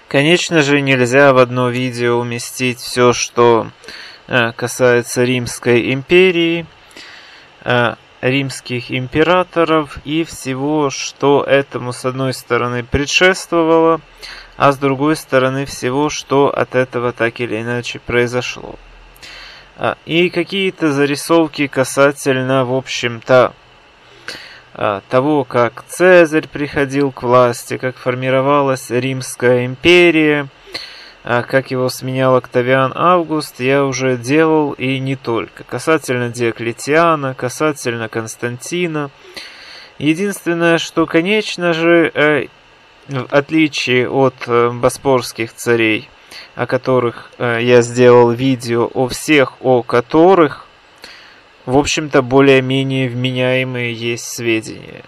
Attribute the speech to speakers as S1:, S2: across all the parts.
S1: Конечно же, нельзя в одно видео уместить все, что касается Римской империи, римских императоров и всего, что этому с одной стороны предшествовало, а с другой стороны всего, что от этого так или иначе произошло. И какие-то зарисовки касательно, в общем-то, того, как Цезарь приходил к власти, как формировалась Римская империя, как его сменял Октавиан Август, я уже делал и не только. Касательно Диоклетиана, касательно Константина. Единственное, что, конечно же, в отличие от боспорских царей, о которых я сделал видео, о всех, о которых, в общем-то, более-менее вменяемые есть сведения.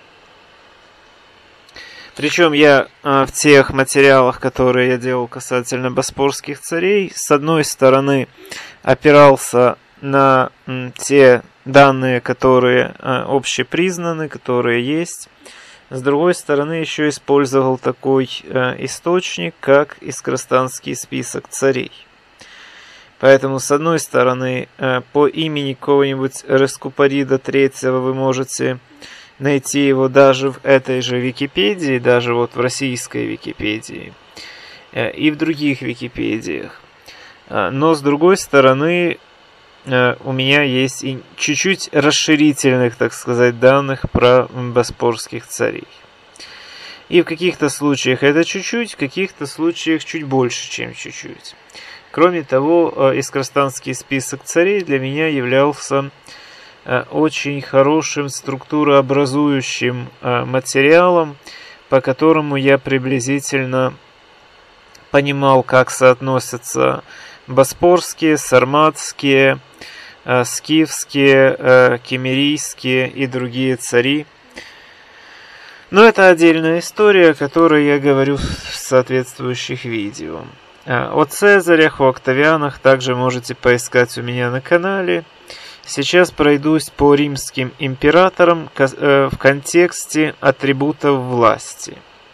S1: Причем я в тех материалах, которые я делал касательно боспорских царей, с одной стороны опирался на те данные, которые общепризнаны, которые есть. С другой стороны, еще использовал такой источник, как Искрастанский список царей. Поэтому, с одной стороны, по имени какого-нибудь Рескупорида III вы можете найти его даже в этой же Википедии, даже вот в российской Википедии и в других Википедиях. Но, с другой стороны, у меня есть и чуть-чуть расширительных, так сказать, данных про боспорских царей. И в каких-то случаях это чуть-чуть, в каких-то случаях чуть больше, чем чуть-чуть. Кроме того, Искрастанский список царей для меня являлся очень хорошим структурообразующим материалом, по которому я приблизительно понимал, как соотносятся боспорские, сарматские, скифские, кемерийские и другие цари. Но это отдельная история, о которой я говорю в соответствующих видео. О Цезарях, о Октавианах также можете поискать у меня на канале. Сейчас пройдусь по римским императорам в контексте атрибутов власти.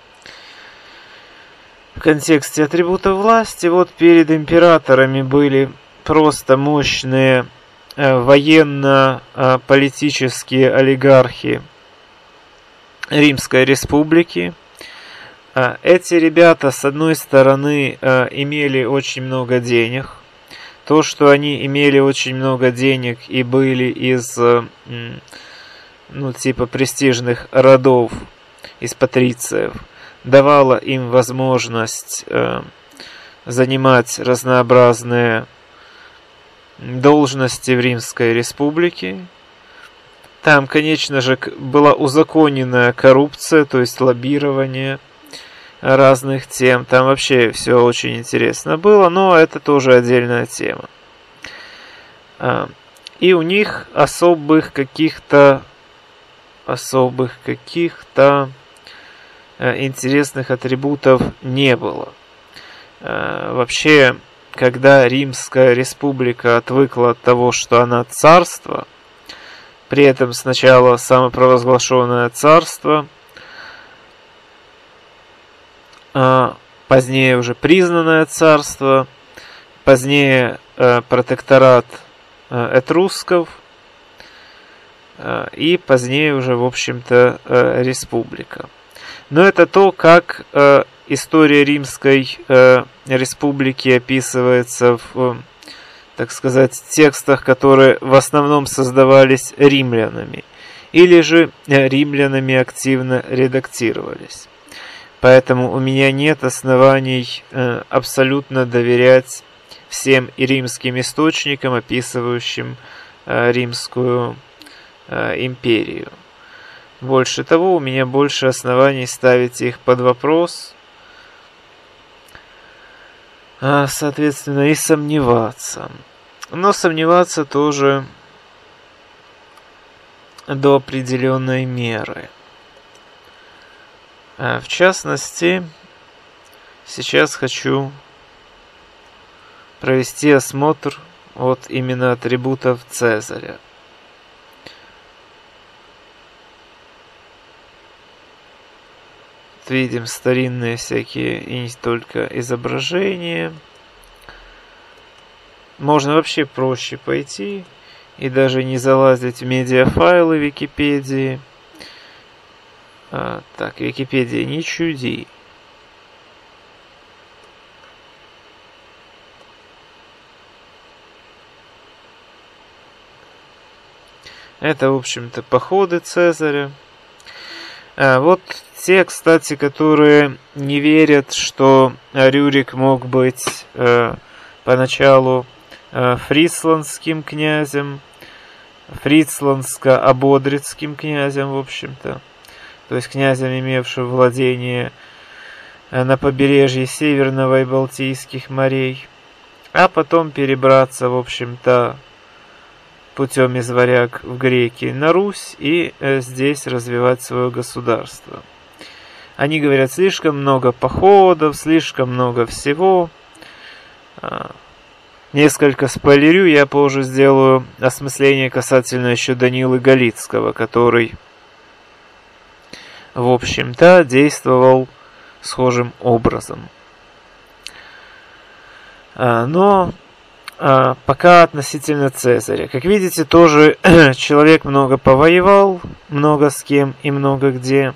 S1: В контексте атрибутов власти, вот перед императорами были просто мощные военно-политические олигархи Римской Республики. Эти ребята, с одной стороны, имели очень много денег. То, что они имели очень много денег и были из, типа престижных родов, из патрициев, давало им возможность занимать разнообразные должности в Римской Республике. Там, конечно же, была узаконенная коррупция, то есть лоббирование разных тем. Там вообще все очень интересно было, но это тоже отдельная тема. И у них особых каких-то интересных атрибутов не было. Вообще, когда Римская Республика отвыкла от того, что она царство, при этом сначала самопровозглашенное царство, позднее уже признанное царство, позднее протекторат этрусков и позднее уже, в общем-то, республика. Но это то, как история Римской Республики описывается в, так сказать, текстах, которые в основном создавались римлянами, или же римлянами активно редактировались. Поэтому у меня нет оснований абсолютно доверять всем и римским источникам, описывающим Римскую империю. Больше того, у меня больше оснований ставить их под вопрос, соответственно, и сомневаться. Но сомневаться тоже до определенной меры. В частности, сейчас хочу провести осмотр от именно атрибутов Цезаря. вот видим старинные всякие и не только изображения. Можно вообще проще пойти и даже не залазить в медиафайлы Википедии. Так, Википедия, не чуди. Это, в общем-то, походы Цезаря. Вот те, кстати, которые не верят, что Рюрик мог быть поначалу фрисландским князем, фрисландско-ободрицким князем, в общем-то. То есть князем, имевшим владение на побережье Северного и Балтийских морей. А потом перебраться, в общем-то, путем из варяг в греки на Русь и здесь развивать свое государство. Они говорят, слишком много походов, слишком много всего. Несколько спойлерю, я позже сделаю осмысление касательно еще Данилы Галицкого, который, в общем-то, действовал схожим образом. Но пока относительно Цезаря. Как видите, тоже человек много повоевал, много с кем и много где.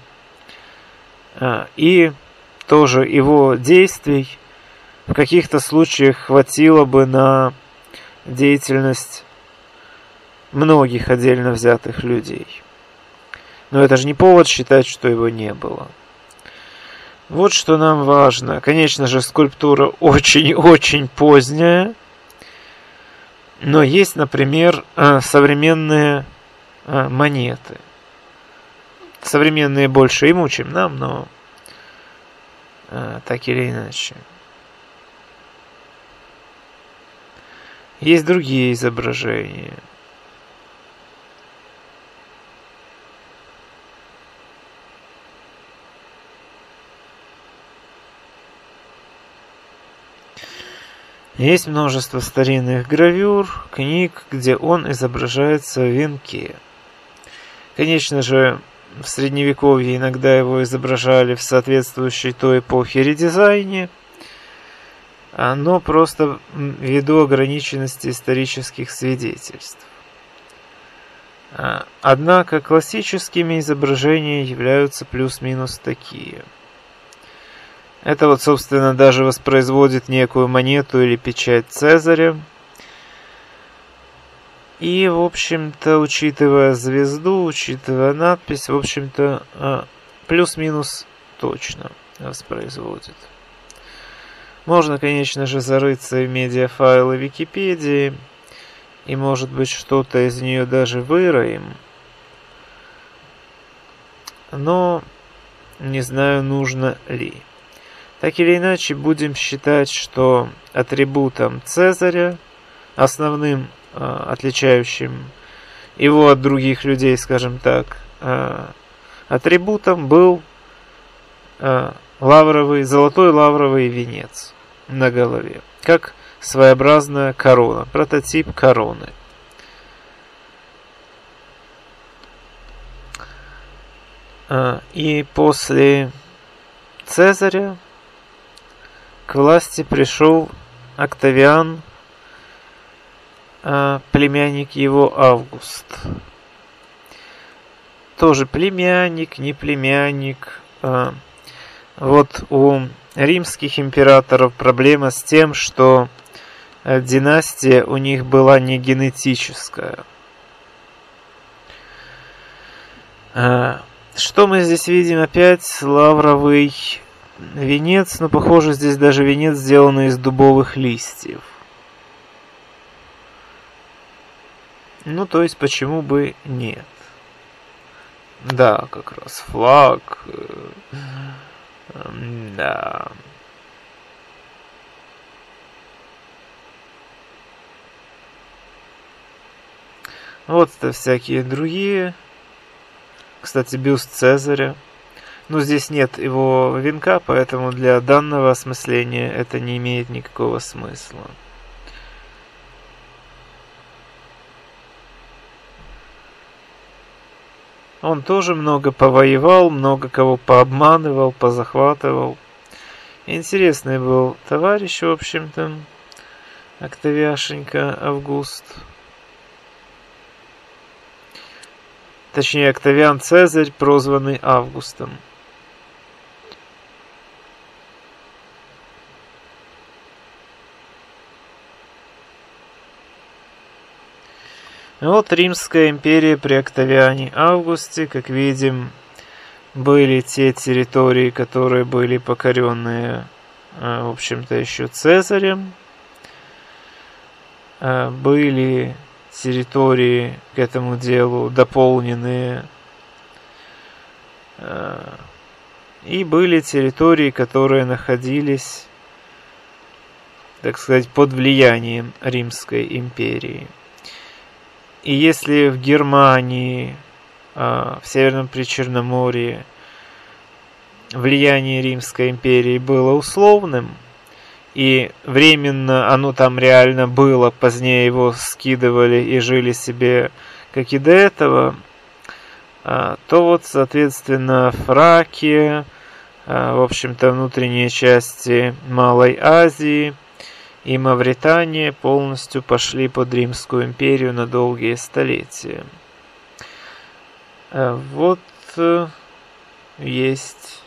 S1: И тоже его действий в каких-то случаях хватило бы на деятельность многих отдельно взятых людей. Но это же не повод считать, что его не было. Вот что нам важно. Конечно же, скульптура очень-очень поздняя. Но есть, например, современные монеты. Современные больше ему, чем нам, но так или иначе. Есть другие изображения. Есть множество старинных гравюр, книг, где он изображается в венке. Конечно же, в Средневековье иногда его изображали в соответствующей той эпохе редизайне, но просто ввиду ограниченности исторических свидетельств. Однако классическими изображения являются плюс-минус такие. Это вот, собственно, даже воспроизводит некую монету или печать Цезаря. И, в общем-то, учитывая звезду, учитывая надпись, в общем-то, плюс-минус точно воспроизводит. Можно, конечно же, зарыться в медиафайлы Википедии, и, может быть, что-то из нее даже выроем. Но не знаю, нужно ли. Так или иначе, будем считать, что атрибутом Цезаря, основным отличающим его от других людей, скажем так, атрибутом был золотой лавровый венец на голове, как своеобразная корона, прототип короны. И после Цезаря к власти пришел Октавиан, племянник его Август. Тоже племянник, не племянник. Вот у римских императоров проблема с тем, что династия у них была не генетическая. Что мы здесь видим? Опять лавровый венец, но похоже здесь даже венец сделанный из дубовых листьев. Ну, то есть, почему бы нет? Да, как раз флаг. Да. Вот-то всякие другие. Кстати, бюст Цезаря. Но здесь нет его венка, поэтому для данного осмысления это не имеет никакого смысла. Он тоже много повоевал, много кого пообманывал, позахватывал. Интересный был товарищ, в общем-то, Октавиашенька Август. Точнее, Октавиан Цезарь, прозванный Августом. Вот Римская империя при Октавиане Августе, как видим, были те территории, которые были покоренные, в общем-то, еще Цезарем. Были территории к этому делу дополненные. И были территории, которые находились, так сказать, под влиянием Римской империи. И если в Германии, в Северном Причерноморье влияние Римской империи было условным, и временно оно там реально было, позднее его скидывали и жили себе, как и до этого, то вот, соответственно, Фракия, в общем-то, внутренние части Малой Азии и Мавритания полностью пошли под Римскую империю на долгие столетия. Вот есть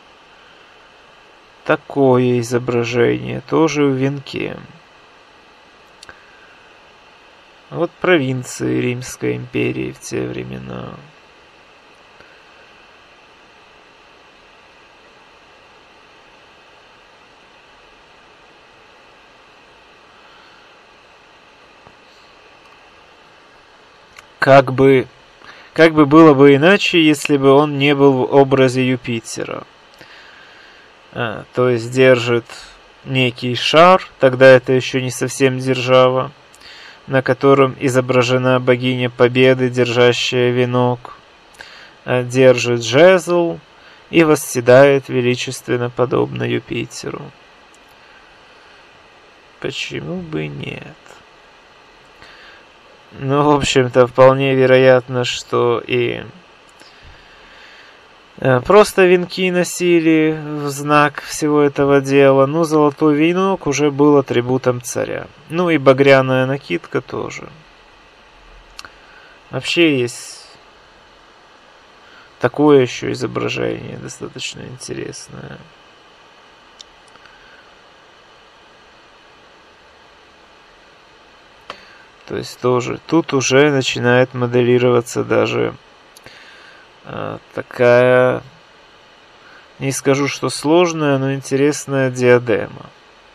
S1: такое изображение, тоже в венке. Вот провинции Римской империи в те времена. Как бы было бы иначе, если бы он не был в образе Юпитера. То есть держит некий шар, тогда это еще не совсем держава, на котором изображена богиня Победы, держащая венок, держит жезл и восседает величественно, подобно Юпитеру. Почему бы нет? Ну, в общем-то, вполне вероятно, что и просто венки носили в знак всего этого дела. Ну, золотой венок уже был атрибутом царя. Ну, и багряная накидка тоже. Вообще есть такое еще изображение, достаточно интересное. То есть тоже тут уже начинает моделироваться даже такая, не скажу, что сложная, но интересная диадема.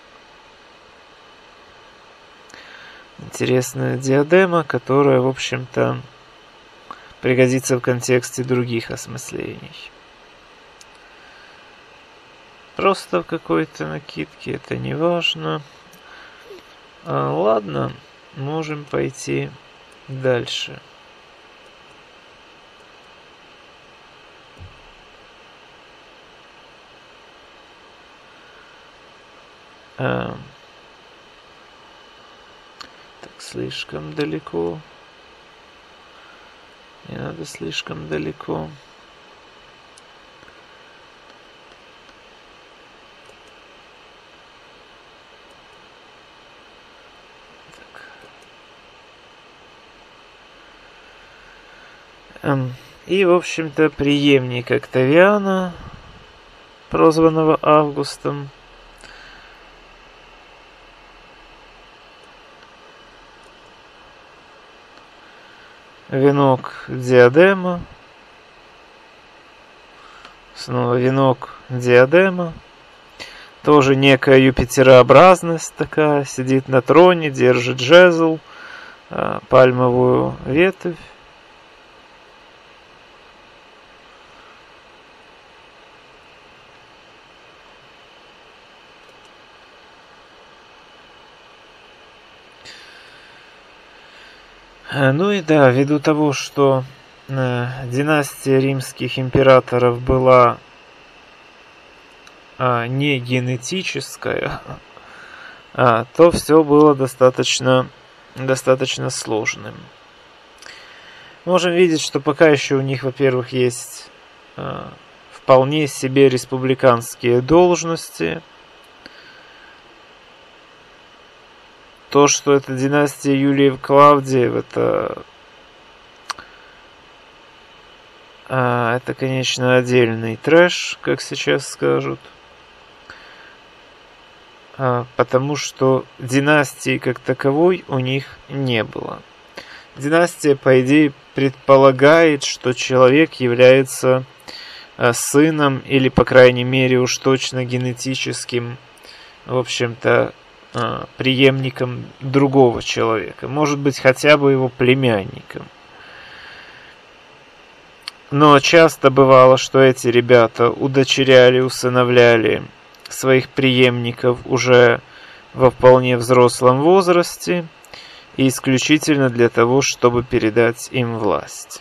S1: Интересная диадема, которая, в общем-то, пригодится в контексте других осмыслений. Просто в какой-то накидке, это не важно. Ладно. Можем пойти дальше. Так, слишком далеко. Не надо слишком далеко. И, в общем-то, преемник Октавиана, прозванного Августом, венок диадема, снова венок диадема, тоже некая юпитерообразность такая, сидит на троне, держит жезл, пальмовую ветвь. Ну и да, ввиду того, что династия римских императоров была не генетическая, то все было достаточно сложным. Можем видеть, что пока еще у них, во-первых, есть вполне себе республиканские должности. То, что это династия Юлиев-Клавдиев, это, конечно, отдельный трэш, как сейчас скажут. Потому что династии как таковой у них не было. Династия, по идее, предполагает, что человек является сыном или, по крайней мере, уж точно генетическим, в общем-то, преемником другого человека. Может быть, хотя бы его племянником. Но часто бывало, что эти ребята удочеряли, усыновляли своих преемников уже во вполне взрослом возрасте и исключительно для того, чтобы передать им власть.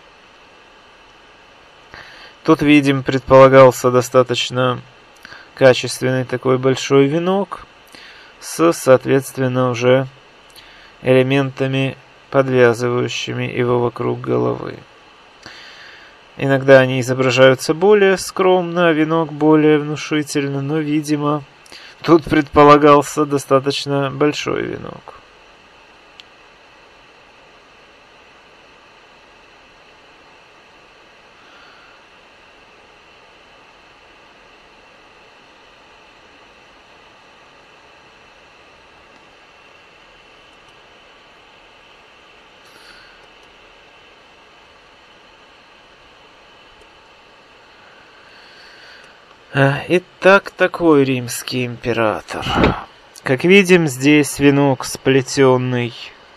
S1: Тут, видим, предполагался достаточно качественный такой большой венок с, соответственно, уже элементами, подвязывающими его вокруг головы. Иногда они изображаются более скромно, а венок более внушительно, но, видимо, тут предполагался достаточно большой венок. Итак, такой римский император. Как видим, здесь венок, сплетенный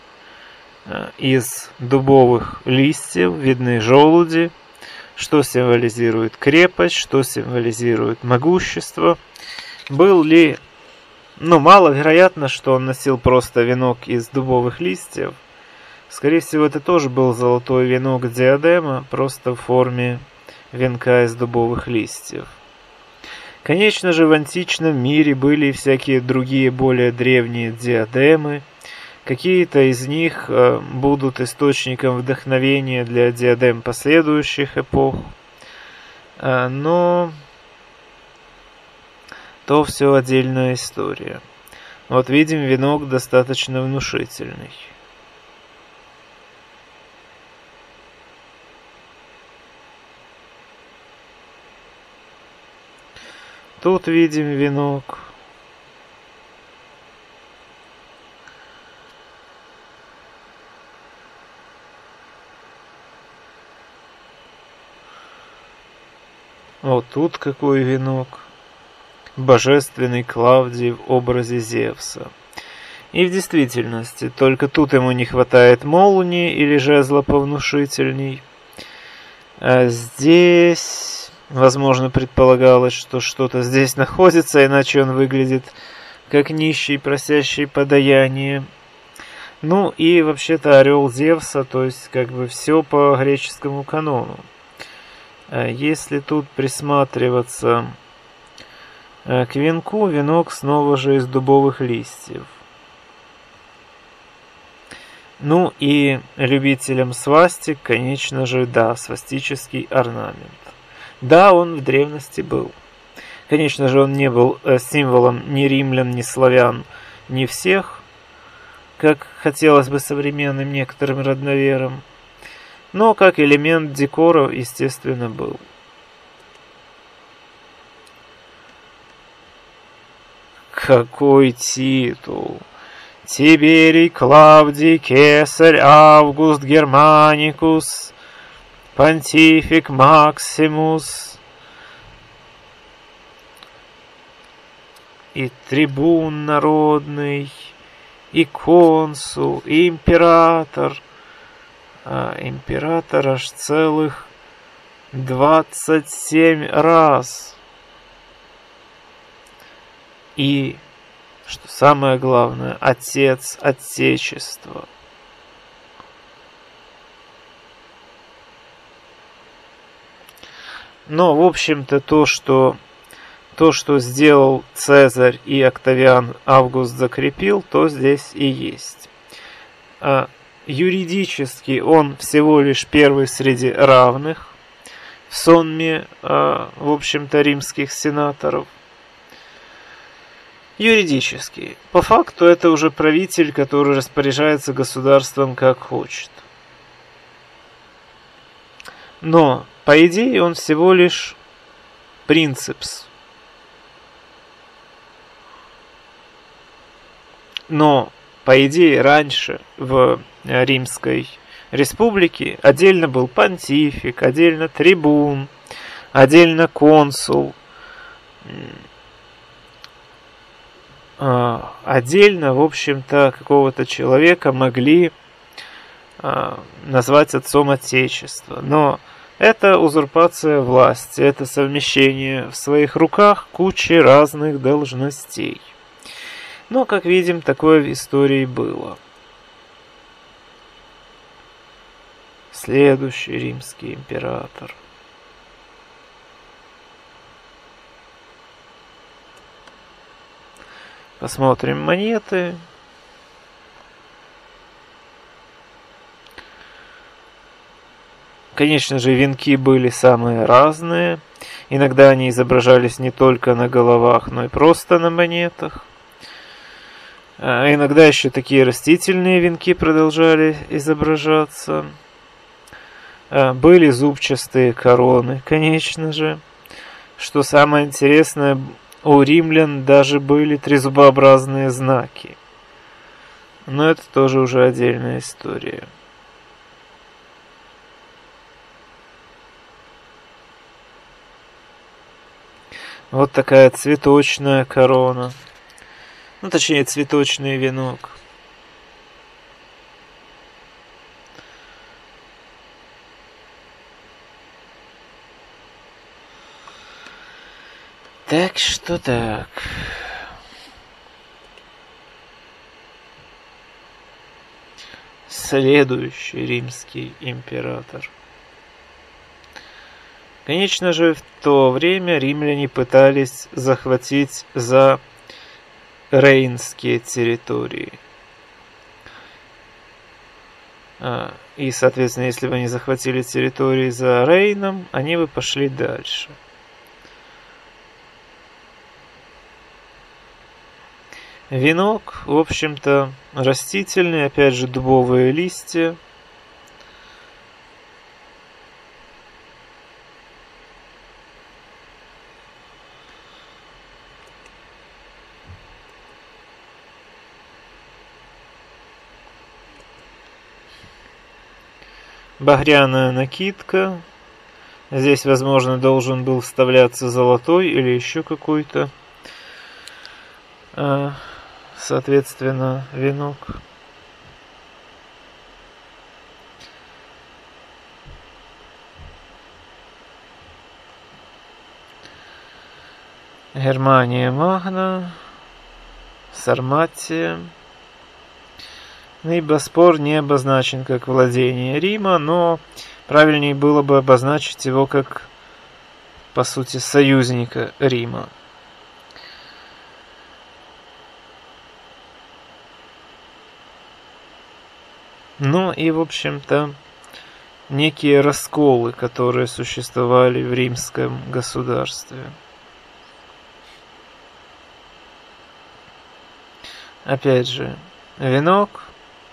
S1: из дубовых листьев, видны желуди, что символизирует крепость, что символизирует могущество. Был ли... маловероятно, что он носил просто венок из дубовых листьев. Скорее всего, это тоже был золотой венок диадема, просто в форме венка из дубовых листьев. Конечно же, в античном мире были и всякие другие более древние диадемы. Какие-то из них будут источником вдохновения для диадем последующих эпох. Но то все отдельная история. Вот видим, венок достаточно внушительный. Тут видим венок. Вот тут какой венок. Божественный Клавдий в образе Зевса. И в действительности, только тут ему не хватает молнии или жезла повнушительней. А здесь... Возможно, предполагалось, что что-то здесь находится, иначе он выглядит как нищий, просящий подаяние. Ну и вообще-то орел Зевса, то есть как бы все по греческому канону. Если тут присматриваться к венку, венок снова же из дубовых листьев. Ну и любителям свастик, конечно же, да, свастический орнамент. Да, он в древности был. Конечно же, он не был символом ни римлян, ни славян, ни всех, как хотелось бы современным некоторым родноверам, но как элемент декора, естественно, был. Какой титул! Тиберий, Клавдий, Кесарь, Август, Германикус... Понтифик Максимус и трибун народный, и консул, и император. Император аж целых 27 раз. И, что самое главное, отец Отечества. Но, в общем-то, то, что сделал Цезарь и Октавиан Август закрепил, то здесь и есть. юридически он всего лишь первый среди равных в сонме, в общем-то, римских сенаторов. Юридически. По факту это уже правитель, который распоряжается государством как хочет. Но, по идее, он всего лишь принципс. Но, по идее, раньше в Римской Республике отдельно был понтифик, отдельно трибун, отдельно консул, отдельно, в общем-то, какого-то человека могли назвать отцом Отечества. Но это узурпация власти, это совмещение в своих руках кучи разных должностей. Но, как видим, такое в истории было. Следующий римский император. Посмотрим монеты. Конечно же, венки были самые разные. Иногда они изображались не только на головах, но и просто на монетах. А иногда еще такие растительные венки продолжали изображаться. Были зубчатые короны, конечно же. Что самое интересное, у римлян даже были трезубообразные знаки. Но это тоже уже отдельная история. Вот такая цветочная корона. Ну, точнее, цветочный венок. Так что так. Следующий римский император. Конечно же, в то время римляне пытались захватить за рейнские территории. И, соответственно, если бы они захватили территории за Рейном, они бы пошли дальше. Венок, в общем-то, растительный, опять же, дубовые листья. Багряная накидка. Здесь, возможно, должен был вставляться золотой или еще какой-то, соответственно, венок. Германия Магна, Сарматия. И Боспор не обозначен как владение Рима, но правильнее было бы обозначить его как, по сути, союзника Рима. Ну и, в общем-то, некие расколы, которые существовали в римском государстве. Опять же, венок.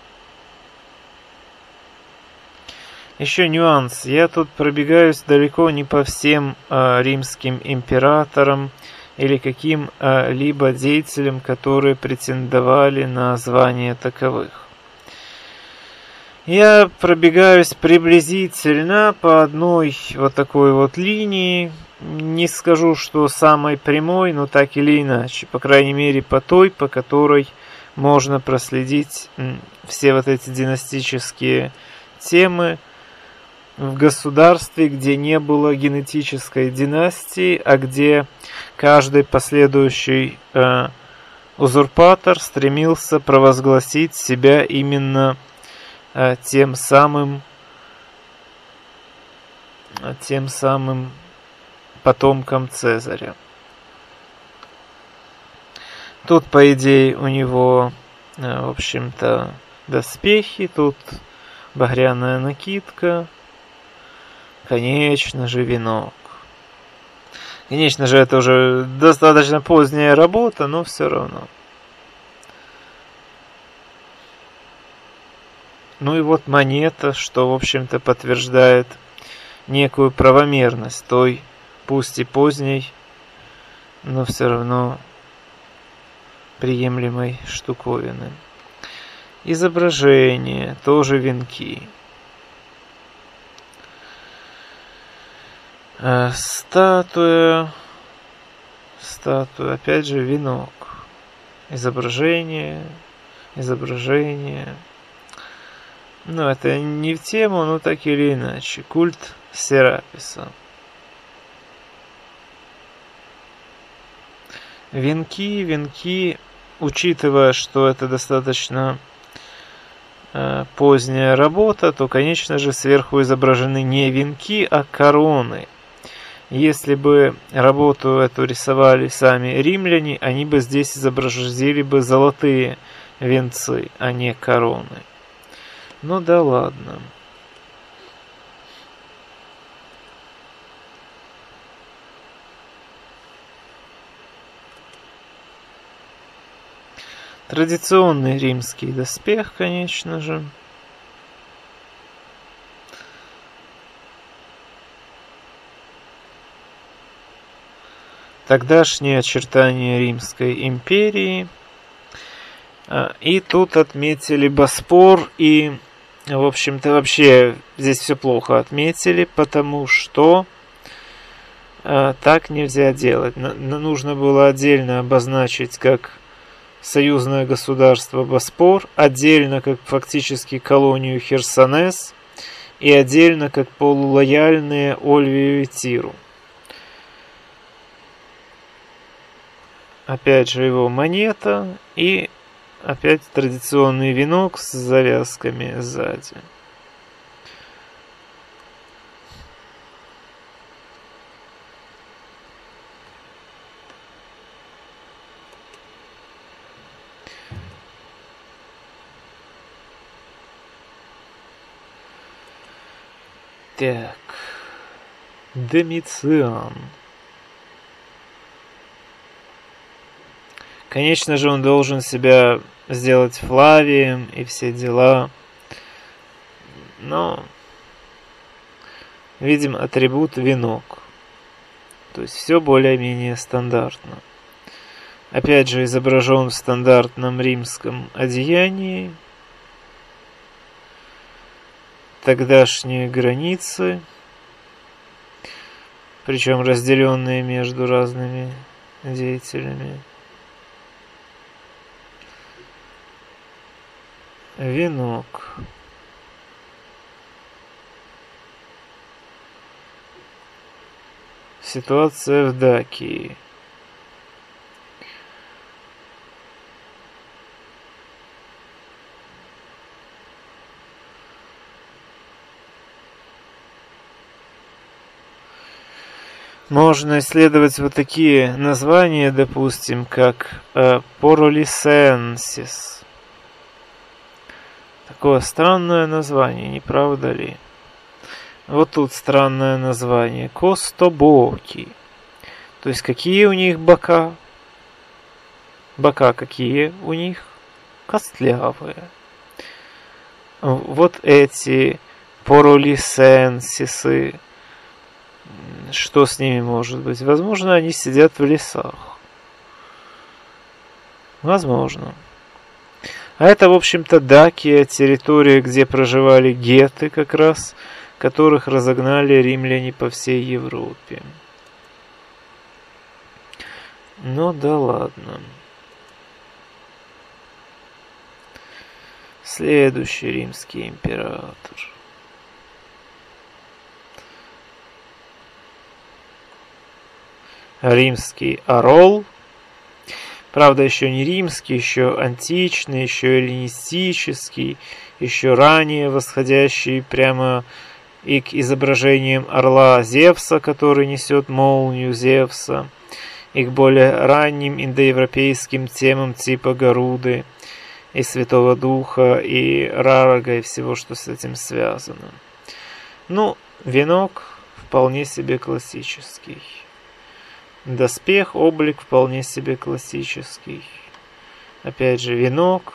S1: Еще нюанс. Я тут пробегаюсь далеко не по всем римским императорам или каким-либо деятелям, которые претендовали на звание таковых. Я пробегаюсь приблизительно по одной вот такой вот линии. Не скажу, что самой прямой, но так или иначе. По крайней мере, по той, по которой можно проследить все вот эти династические темы в государстве, где не было генетической династии, а где каждый последующий узурпатор стремился провозгласить себя именно тем самым потомком Цезаря. Тут, по идее, у него, в общем-то, доспехи, тут багряная накидка, конечно же, венок. Конечно же, это уже достаточно поздняя работа, но все равно. Ну и вот монета, что, в общем-то, подтверждает некую правомерность той, пусть и поздней, но все равно приемлемой штуковины. Изображение, тоже венки. Статуя, опять же венок. Изображение. Ну, это не в тему, но так или иначе. Культ Сераписа. Венки, учитывая, что это достаточно поздняя работа, то, конечно же, сверху изображены не венки, а короны. Если бы работу эту рисовали сами римляне, они бы здесь изобразили бы золотые венцы, а не короны. Ну да ладно. Традиционный римский доспех, конечно же. Тогдашние очертания Римской империи. И тут отметили Боспор, и, в общем-то, вообще здесь все плохо отметили, потому что так нельзя делать. Нужно было отдельно обозначить как союзное государство Боспор, отдельно как фактически колонию Херсонес и отдельно как полулояльные Ольвию и Тиру. Опять же его монета и опять традиционный венок с завязками сзади. Так, Домициан. Конечно же, он должен себя сделать Флавием и все дела. Но, видим, атрибут венок. То есть все более-менее стандартно. Опять же, изображен в стандартном римском одеянии. Тогдашние границы, причем разделенные между разными деятелями. Венок. Ситуация в Дакии. Можно исследовать вот такие названия, допустим, как Поролисенсис. Такое странное название, не правда ли? Вот тут странное название. Костобоки. То есть какие у них бока? Бока какие у них? Костлявые. Вот эти Поролисенсисы. Что с ними может быть? Возможно, они сидят в лесах. Возможно. А это, в общем-то, Дакия, территория, где проживали гетты как раз, которых разогнали римляне по всей Европе. Ну да ладно. Следующий римский император. Римский орел. Правда, еще не римский, еще античный, еще эллинистический, еще ранее восходящий прямо и к изображениям орла Зевса, который несет молнию Зевса, и к более ранним индоевропейским темам типа Горуды, и Святого Духа, и Рарага, и всего, что с этим связано. Ну, венок вполне себе классический. Доспех, облик вполне себе классический. Опять же, венок.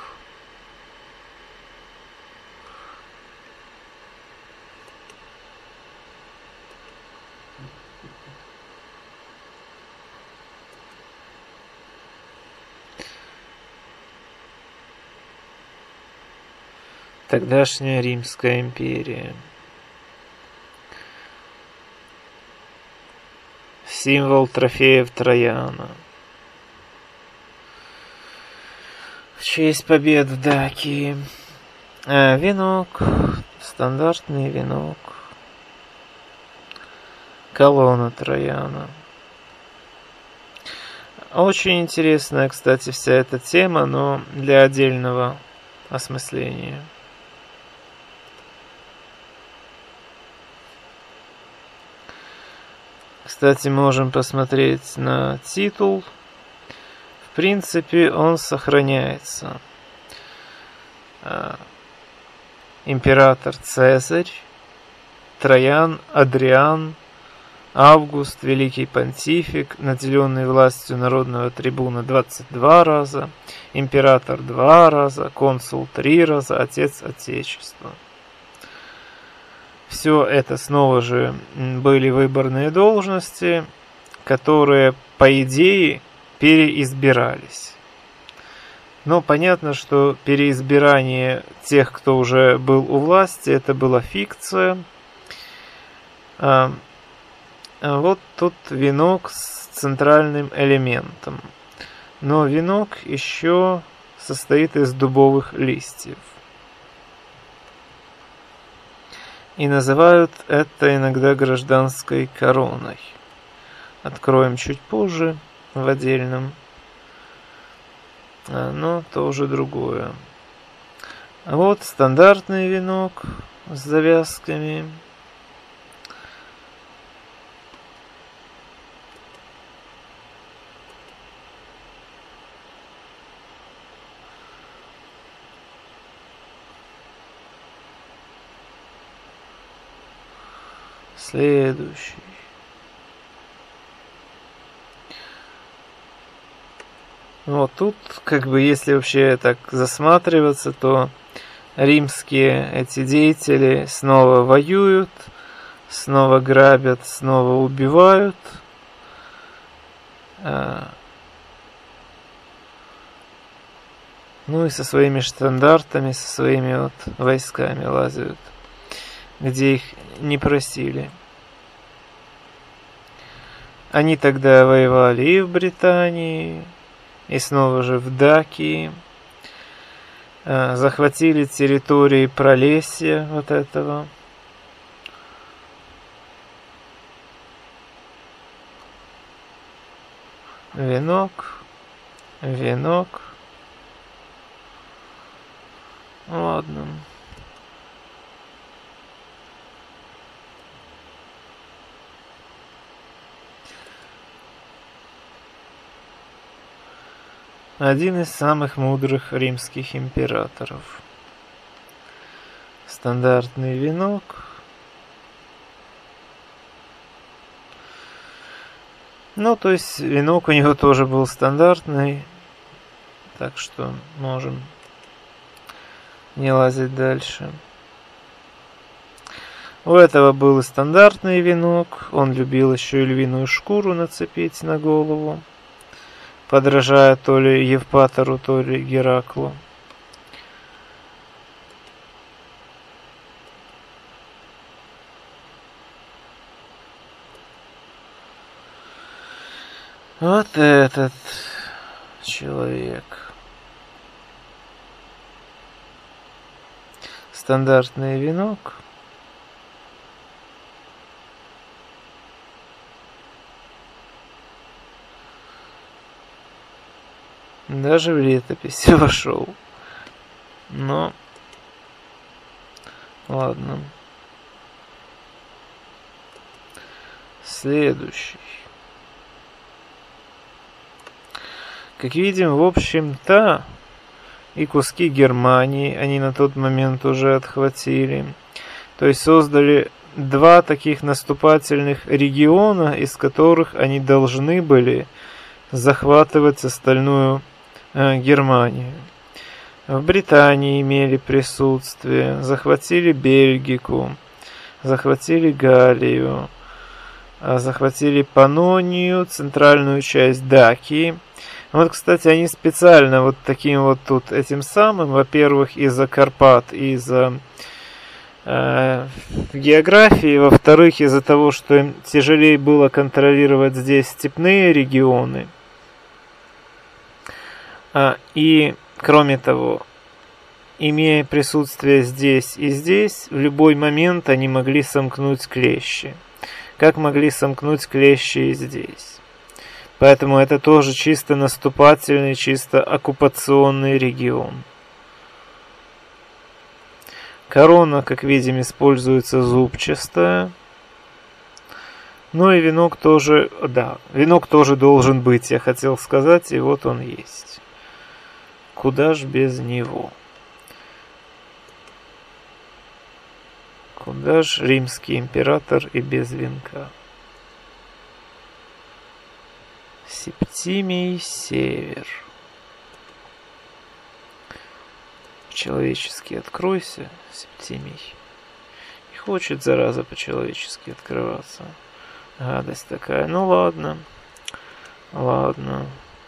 S1: Тогдашняя Римская империя. Символ трофеев Трояна. В честь побед в Дакии. Венок. Стандартный венок. Колонна Трояна. Очень интересная, кстати, вся эта тема, но для отдельного осмысления. Кстати, можем посмотреть на титул. В принципе, он сохраняется. Император Цезарь, Троян, Адриан, Август, Великий Понтифик, наделенный властью народного трибуна 22 раза, император 2 раза, консул 3 раза, отец Отечества. Все это снова же были выборные должности, которые, по идее, переизбирались. Но понятно, что переизбирание тех, кто уже был у власти, это была фикция. Вот тут венок с центральным элементом. Но венок еще состоит из дубовых листьев. И называют это иногда гражданской короной. Откроем чуть позже в отдельном. Но тоже другое. А вот стандартный венок с завязками. Следующий. Вот тут, как бы, если вообще так засматриваться, то римские эти деятели снова воюют, снова грабят, снова убивают. Ну и со своими штандартами, со своими вот войсками лазают, где их не просили. Они тогда воевали и в Британии, и снова же в Дакии. Захватили территории Пролесья вот этого. Венок. Венок. Ладно. Один из самых мудрых римских императоров. Стандартный венок. Ну, то есть венок у него тоже был стандартный. Так что можем не лазить дальше. У этого был и стандартный венок. Он любил еще и львиную шкуру нацепить на голову, подражая то ли Евпатору, то ли Гераклу. Вот этот человек. Стандартный венок. Даже в летопись вошел. Но ладно. Следующий. Как видим, в общем-то, и куски Германии они на тот момент уже отхватили. То есть создали два таких наступательных региона, из которых они должны были захватывать остальную Германию. В Британии имели присутствие, захватили Бельгику, захватили Галлию, захватили Паннонию, центральную часть Дакии. Вот, кстати, они специально вот таким вот тут этим самым, во-первых, из-за Карпат, из-за географии, во-вторых, из-за того, что им тяжелее было контролировать здесь степные регионы. И, кроме того, имея присутствие здесь и здесь, в любой момент они могли сомкнуть клещи. Как могли сомкнуть клещи и здесь. Поэтому это тоже чисто наступательный, чисто оккупационный регион. Корона, как видим, используется зубчатая. Ну и венок тоже, да, венок тоже должен быть, я хотел сказать, и вот он есть. Куда ж без него? Куда ж римский император и без венка? Септимий Север. По-человечески откройся, Септимий. Не хочет, зараза, по-человечески открываться. Гадость такая. Ну ладно. Ладно.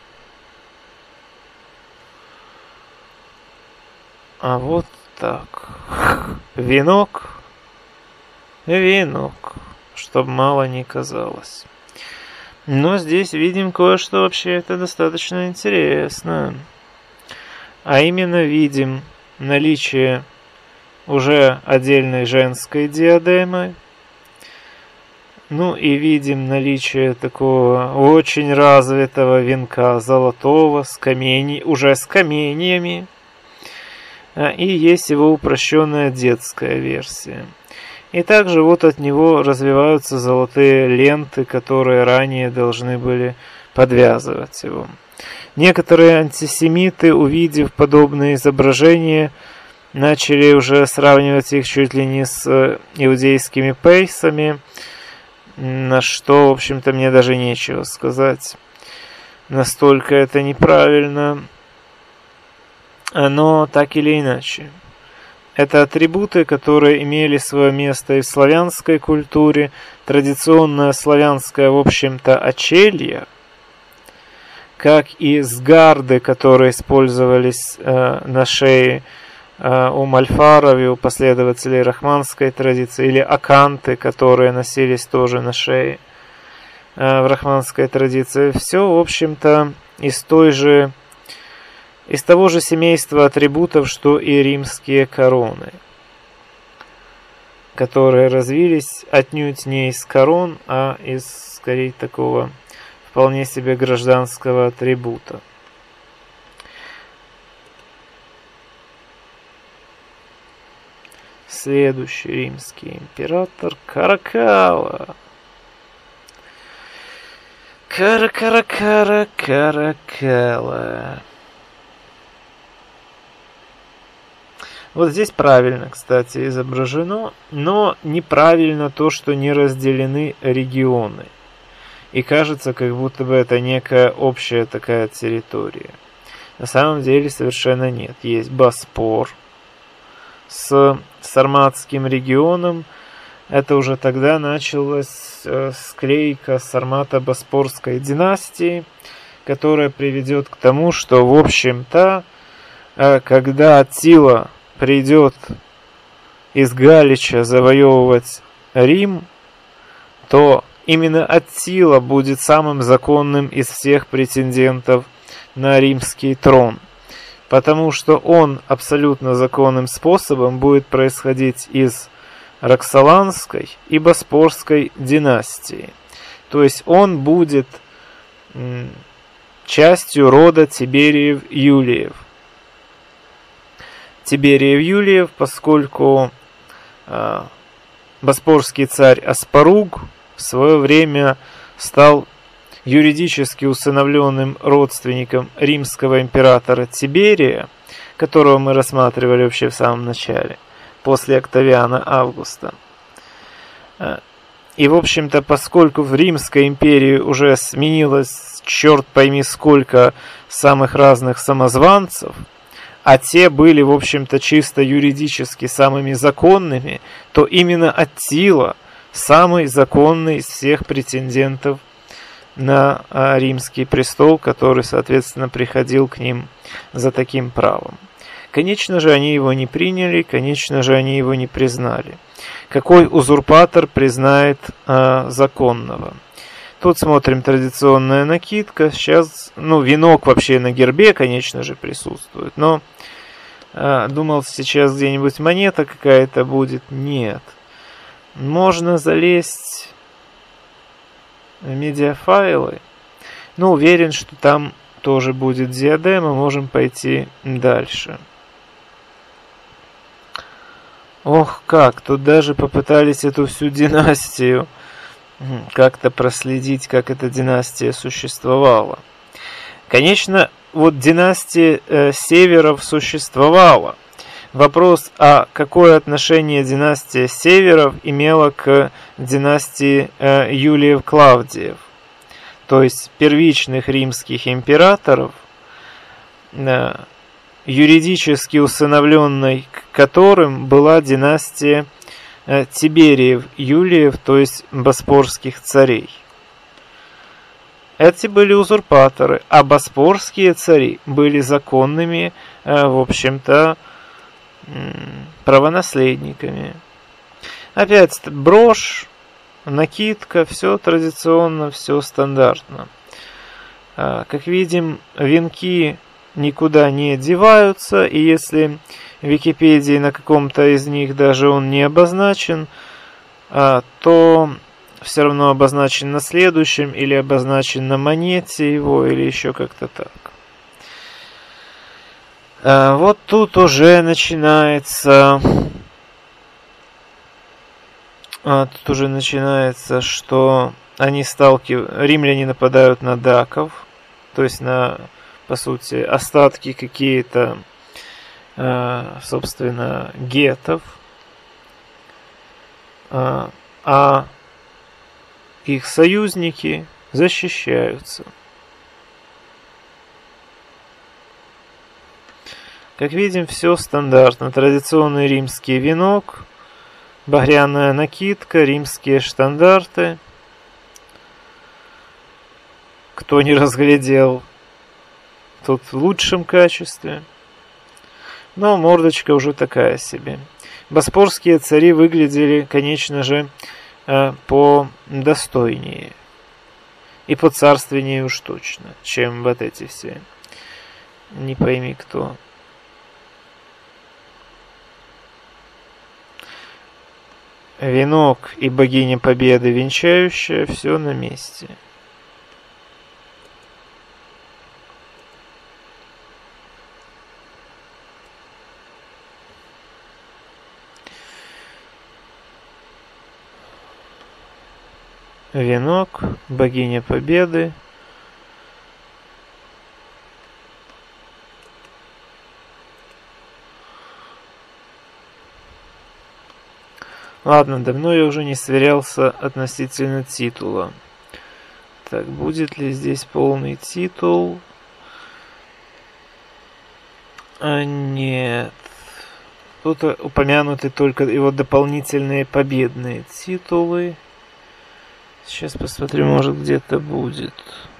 S1: А вот так. Венок. Венок. Чтоб мало не казалось. Но здесь видим кое-что вообще это достаточно интересно. А именно видим наличие уже отдельной женской диадемы. Ну и видим наличие такого очень развитого венка золотого с уже с каменьями. И есть его упрощенная детская версия. И также вот от него развиваются золотые ленты, которые ранее должны были подвязывать его. Некоторые антисемиты, увидев подобные изображения, начали уже сравнивать их чуть ли не с иудейскими пейсами, на что, в общем-то, мне даже нечего сказать. Настолько это неправильно. Но так или иначе. Это атрибуты, которые имели свое место и в славянской культуре. Традиционное славянское, в общем-то, очелье, как и сгарды, которые использовались на шее у мальфаров и у последователей рахманской традиции, или аканты, которые носились тоже на шее в рахманской традиции. Все, в общем-то, из того же семейства атрибутов, что и римские короны, которые развились отнюдь не из корон, а из, скорее, такого вполне себе гражданского атрибута. Следующий римский император Каракalla. Каракalla. Вот здесь правильно, кстати, изображено, но неправильно то, что не разделены регионы. И кажется, как будто бы это некая общая такая территория. На самом деле совершенно нет. Есть Боспор с сарматским регионом. Это уже тогда началась склейка сармато-боспорской династии, которая приведет к тому, что, в общем-то, когда Аттила придет из Галича завоевывать Рим, то именно Аттила будет самым законным из всех претендентов на римский трон, потому что он абсолютно законным способом будет происходить из Роксоланской и Боспорской династии. То есть он будет частью рода Тибериев-Юлиев. Тибериев-Юлиев, поскольку боспорский царь Аспаруг в свое время стал юридически усыновленным родственником римского императора Тиберия, которого мы рассматривали вообще в самом начале, после Октавиана Августа. И, в общем-то, поскольку в Римской империи уже сменилось, черт пойми, сколько самых разных самозванцев, а те были, в общем-то, чисто юридически самыми законными, то именно Аттила самый законный из всех претендентов на римский престол, который, соответственно, приходил к ним за таким правом. Конечно же, они его не приняли, конечно же, они его не признали. Какой узурпатор признает законного? Тут смотрим традиционная накидка. Сейчас, венок вообще на гербе, конечно же, присутствует. Но думал, сейчас где-нибудь монета какая-то будет. Нет. Можно залезть в медиафайлы. Уверен, что там тоже будет диадема. Можем пойти дальше. Ох, как! Тут даже попытались эту всю династию как-то проследить, как эта династия существовала. Конечно, вот династия Северов существовала. Вопрос, а какое отношение династия Северов имела к династии Юлиев-Клавдиев? То есть первичных римских императоров, юридически усыновленной к которым была династия Тибериев-Юлиев, то есть боспорских царей. Эти были узурпаторы, а боспорские цари были законными, в общем-то, правонаследниками. Опять брошь, накидка, все традиционно, все стандартно. Как видим, венки никуда не деваются, и если в Википедии на каком-то из них даже он не обозначен, то все равно обозначен на следующем, или обозначен на монете его, или еще как-то так. Вот тут уже начинается... что римляне нападают на даков, то есть на, по сути, остатки какие-то, собственно, гетов, а их союзники защищаются. Как видим, все стандартно. Традиционный римский венок, багряная накидка, римские штандарты. Кто не разглядел, тут в лучшем качестве. Но мордочка уже такая себе. Боспорские цари выглядели, конечно же, подостойнее. И поцарственнее уж точно, чем вот эти все. Не пойми кто. Венок и богиня Победы венчающая, все на месте. Венок, богиня Победы. Ладно, давно я уже не сверялся относительно титула. Так, будет ли здесь полный титул? Нет. Тут упомянуты только его дополнительные победные титулы. Сейчас посмотрю, может где-то будет.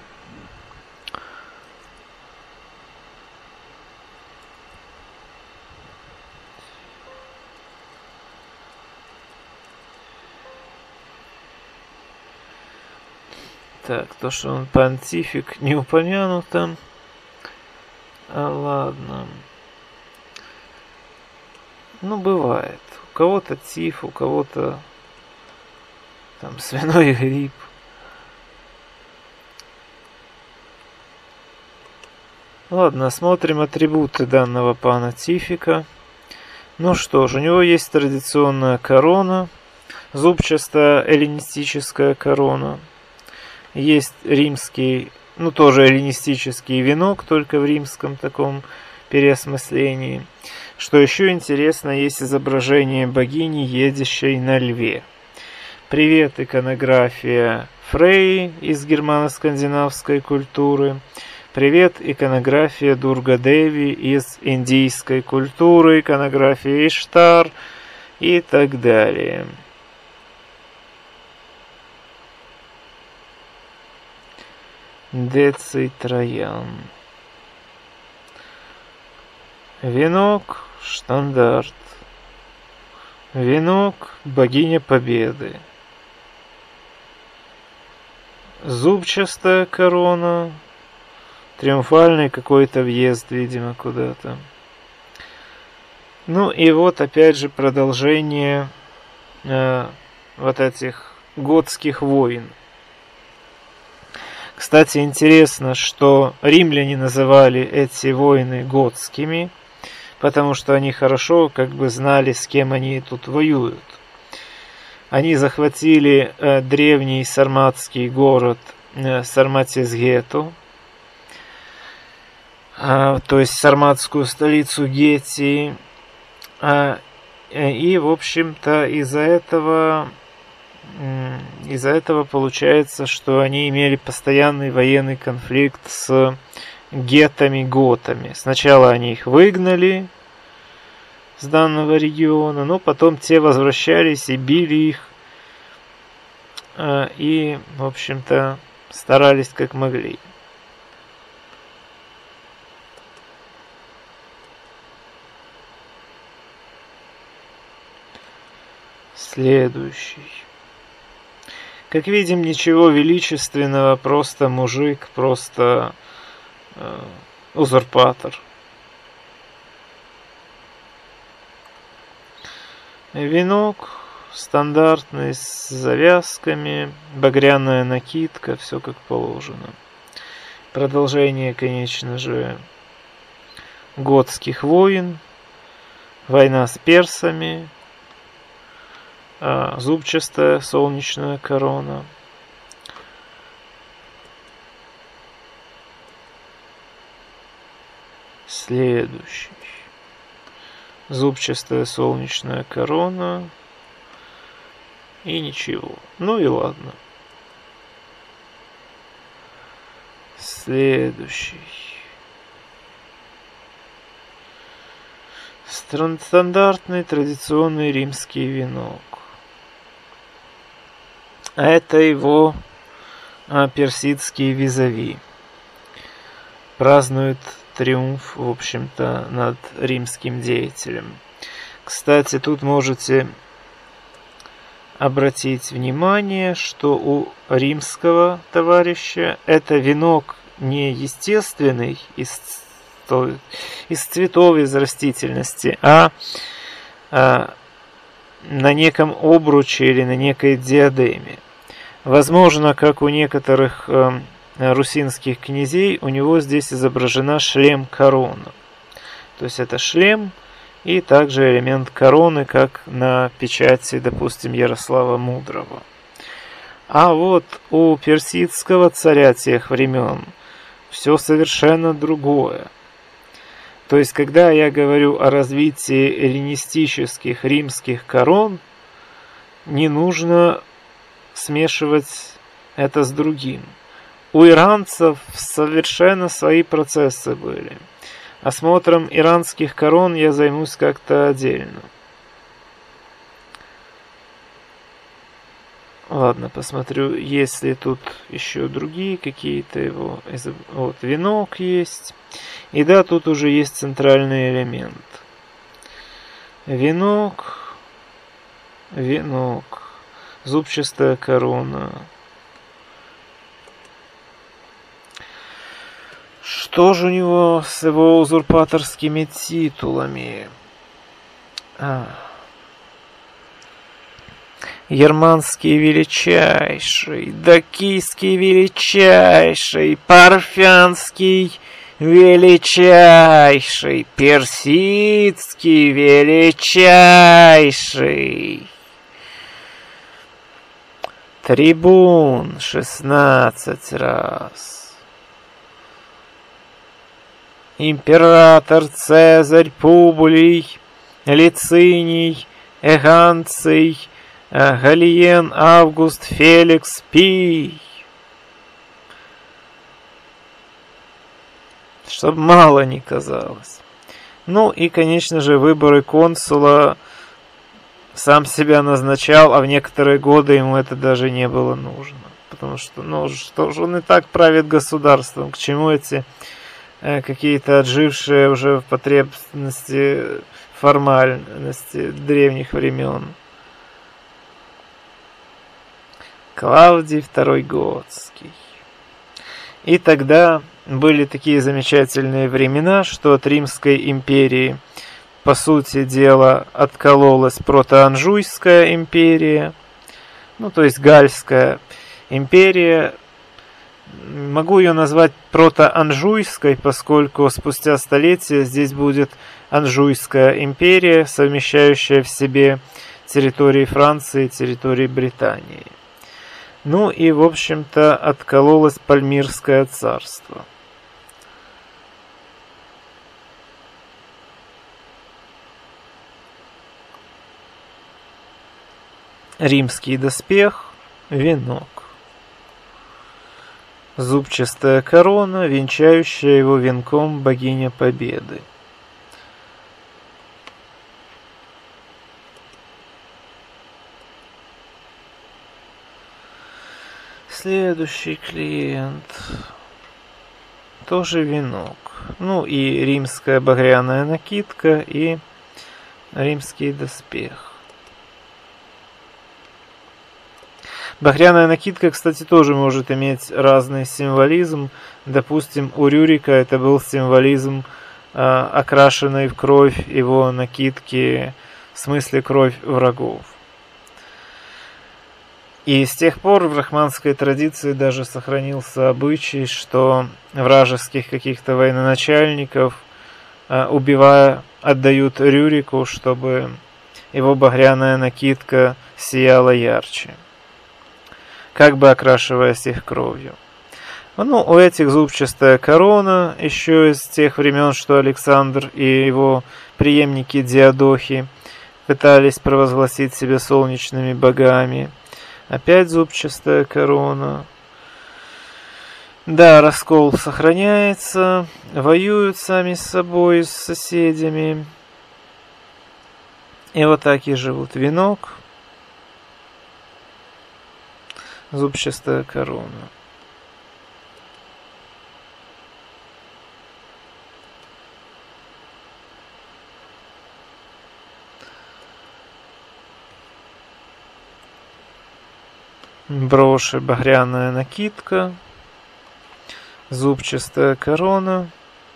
S1: Так, то, что он понтифик, не упомянуто. Ладно. Бывает. У кого-то тиф, у кого-то там свиной грипп. Ладно, смотрим атрибуты данного пана Тифика. Ну что ж, у него есть традиционная корона, зубчастая эллинистическая корона. Есть римский, тоже эллинистический венок, только в римском таком переосмыслении. Что еще интересно, есть изображение богини, едущей на льве. Привет, иконография Фрей из германо-скандинавской культуры. Привет, иконография Дурга-Деви из индийской культуры, иконография Иштар и так далее. Деций Троян. Венок, штандарт. Венок, богиня победы. Зубчатая корона. Триумфальный какой-то въезд, видимо, куда-то. Ну и вот опять же продолжение вот этих готских войн. Кстати, интересно, что римляне называли эти войны готскими, потому что они хорошо как бы знали, с кем они тут воюют. Они захватили древний сарматский город Сарматизгету, то есть сарматскую столицу Гетии. И, в общем-то, из-за этого получается, что они имели постоянный военный конфликт с гетами-готами. Сначала они их выгнали с данного региона, но потом те возвращались и били их. И, в общем-то, старались как могли. Следующий. Как видим, ничего величественного, просто мужик, просто узурпатор. Венок стандартный, с завязками, багряная накидка, все как положено. Продолжение, конечно же, готских войн, война с персами, зубчатая солнечная корона. Следующий. Зубчатая солнечная корона. И ничего. Ну и ладно. Следующий. Стандартный традиционный римский венок. А это его персидские визави. Празднует триумф, в общем-то, над римским деятелем. Кстати, тут можете обратить внимание, что у римского товарища это венок не естественный из цветов, из растительности, а на неком обруче или на некой диадеме. Возможно, как у некоторых русинских князей, у него здесь изображена шлем-корона. То есть это шлем и также элемент короны, как на печати, допустим, Ярослава Мудрого. А вот у персидского царя тех времен все совершенно другое. То есть, когда я говорю о развитии эллинистических римских корон, не нужно смешивать это с другим. У иранцев совершенно свои процессы были. Осмотром иранских корон я займусь как-то отдельно. Ладно, посмотрю, есть ли тут еще другие какие-то его... Вот, венок есть. И да, тут уже есть центральный элемент. Венок. Венок. Зубчатая корона. Что же у него с его узурпаторскими титулами? Германский величайший, дакийский величайший, парфянский величайший, персидский величайший. Трибун 16 раз. император, Цезарь, Публий, Лициний, Эганций, Галиен, Август, Феликс, Пий. Чтоб мало не казалось. Ну и, конечно же, выборы консула сам себя назначал, а в некоторые годы ему это даже не было нужно. Потому что, ну, что же он и так правит государством, к чему эти какие-то отжившие уже в потребности формальности древних времен. Клавдий II Готский. И тогда были такие замечательные времена, что от Римской империи, по сути дела, откололась протоанжуйская империя, ну, то есть Гальская империя. Могу ее назвать протоанжуйской, поскольку спустя столетия здесь будет Анжуйская империя, совмещающая в себе территории Франции и территории Британии. Ну и, в общем-то, откололось Пальмирское царство. Римский доспех, венок. Зубчатая корона, венчающая его венком богиня Победы. Следующий клиент. Тоже венок. Ну и римская багряная накидка и римский доспех. Багряная накидка, кстати, тоже может иметь разный символизм. Допустим, у Рюрика это был символизм окрашенной в кровь его накидки, в смысле кровь врагов. И с тех пор в рахманской традиции даже сохранился обычай, что вражеских каких-то военачальников, убивая, отдают Рюрику, чтобы его багряная накидка сияла ярче, как бы окрашиваясь их кровью. Ну, у этих зубчатая корона, еще из тех времен, что Александр и его преемники Диадохи пытались провозгласить себя солнечными богами. Опять зубчатая корона. Да, раскол сохраняется, воюют сами с собой, с соседями. И вот так и живут. Венок, зубчатая корона. Броши, багряная накидка, зубчатая корона,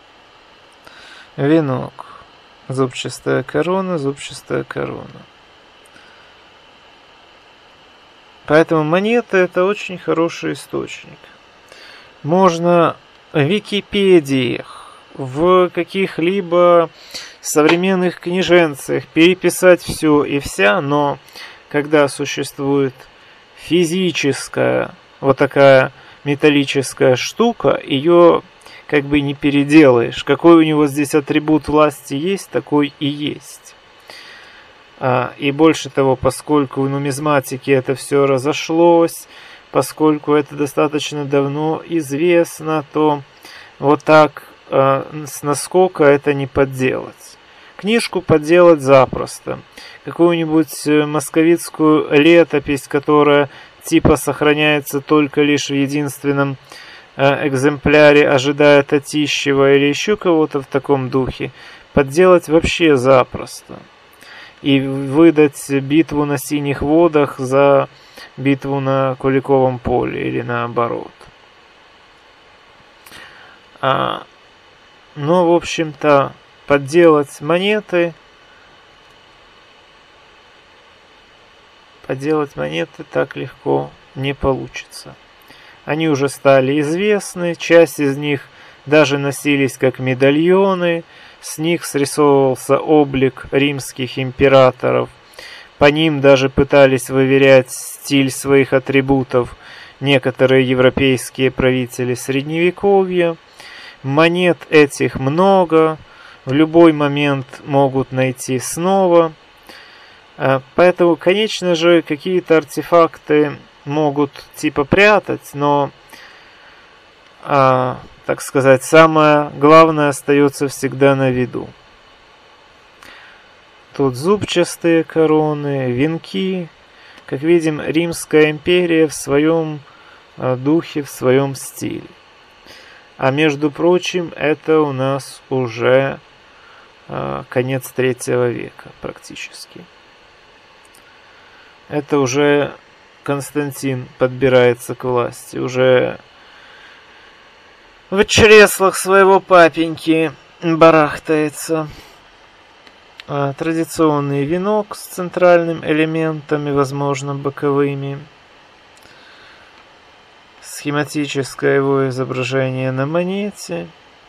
S1: венок, зубчатая корона, зубчатая корона. Поэтому монеты — это очень хороший источник. Можно в Википедиях, в каких-либо современных книженцах переписать все и вся, но когда существует физическая вот такая металлическая штука, ее как бы не переделаешь. Какой у него здесь атрибут власти есть, такой и есть. И больше того, поскольку в нумизматике это все разошлось, поскольку это достаточно давно известно, то вот так с наскока это не подделать. Книжку подделать запросто. Какую-нибудь московицкую летопись, которая типа сохраняется только лишь в единственном экземпляре, ожидая Татищева или еще кого-то в таком духе, подделать вообще запросто. И выдать битву на Синих водах за битву на Куликовом поле или наоборот. Но, в общем-то, подделать монеты так легко не получится. Они уже стали известны, часть из них даже носились как медальоны, с них срисовывался облик римских императоров, по ним даже пытались выверять стиль своих атрибутов некоторые европейские правители Средневековья. монет этих много, в любой момент могут найти снова. Поэтому, конечно же, какие-то артефакты могут типа прятать, но, так сказать, самое главное остается всегда на виду. Тут зубчатые короны, венки. Как видим, Римская империя в своем духе, в своем стиле. А между прочим, это у нас уже конец 3 века практически. Это уже Константин подбирается к власти, уже в чреслах своего папеньки барахтается. Традиционный венок с центральными элементами, возможно, боковыми. Схематическое его изображение на монете.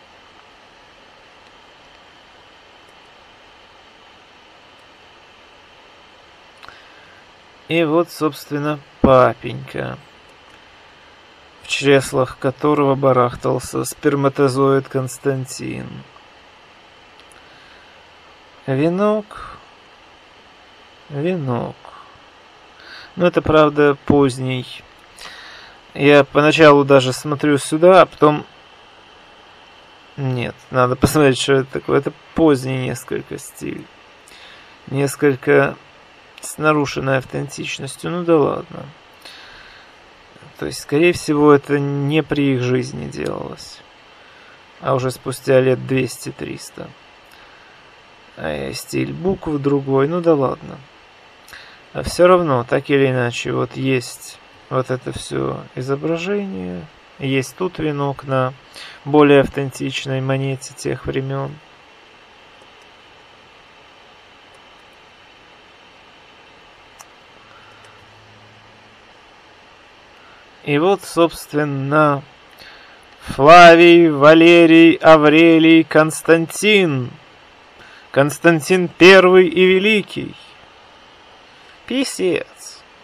S1: И вот, собственно, папенька, в чреслах которого барахтался сперматозоид Константин. Венок. Но это, правда, поздний. Я поначалу даже смотрю сюда, а потом... Нет, надо посмотреть, что это такое. Это поздний несколько стиль. Несколько с нарушенной автентичностью. Ну да ладно. То есть, скорее всего, это не при их жизни делалось. А уже спустя лет 200-300. Стиль букв другой. Ну да ладно. А все равно, так или иначе, вот есть вот это все изображение. Есть тут венок на более автентичной монете тех времен. И вот, собственно, Флавий, Валерий, Аврелий, Константин. Константин I и Великий. Писец.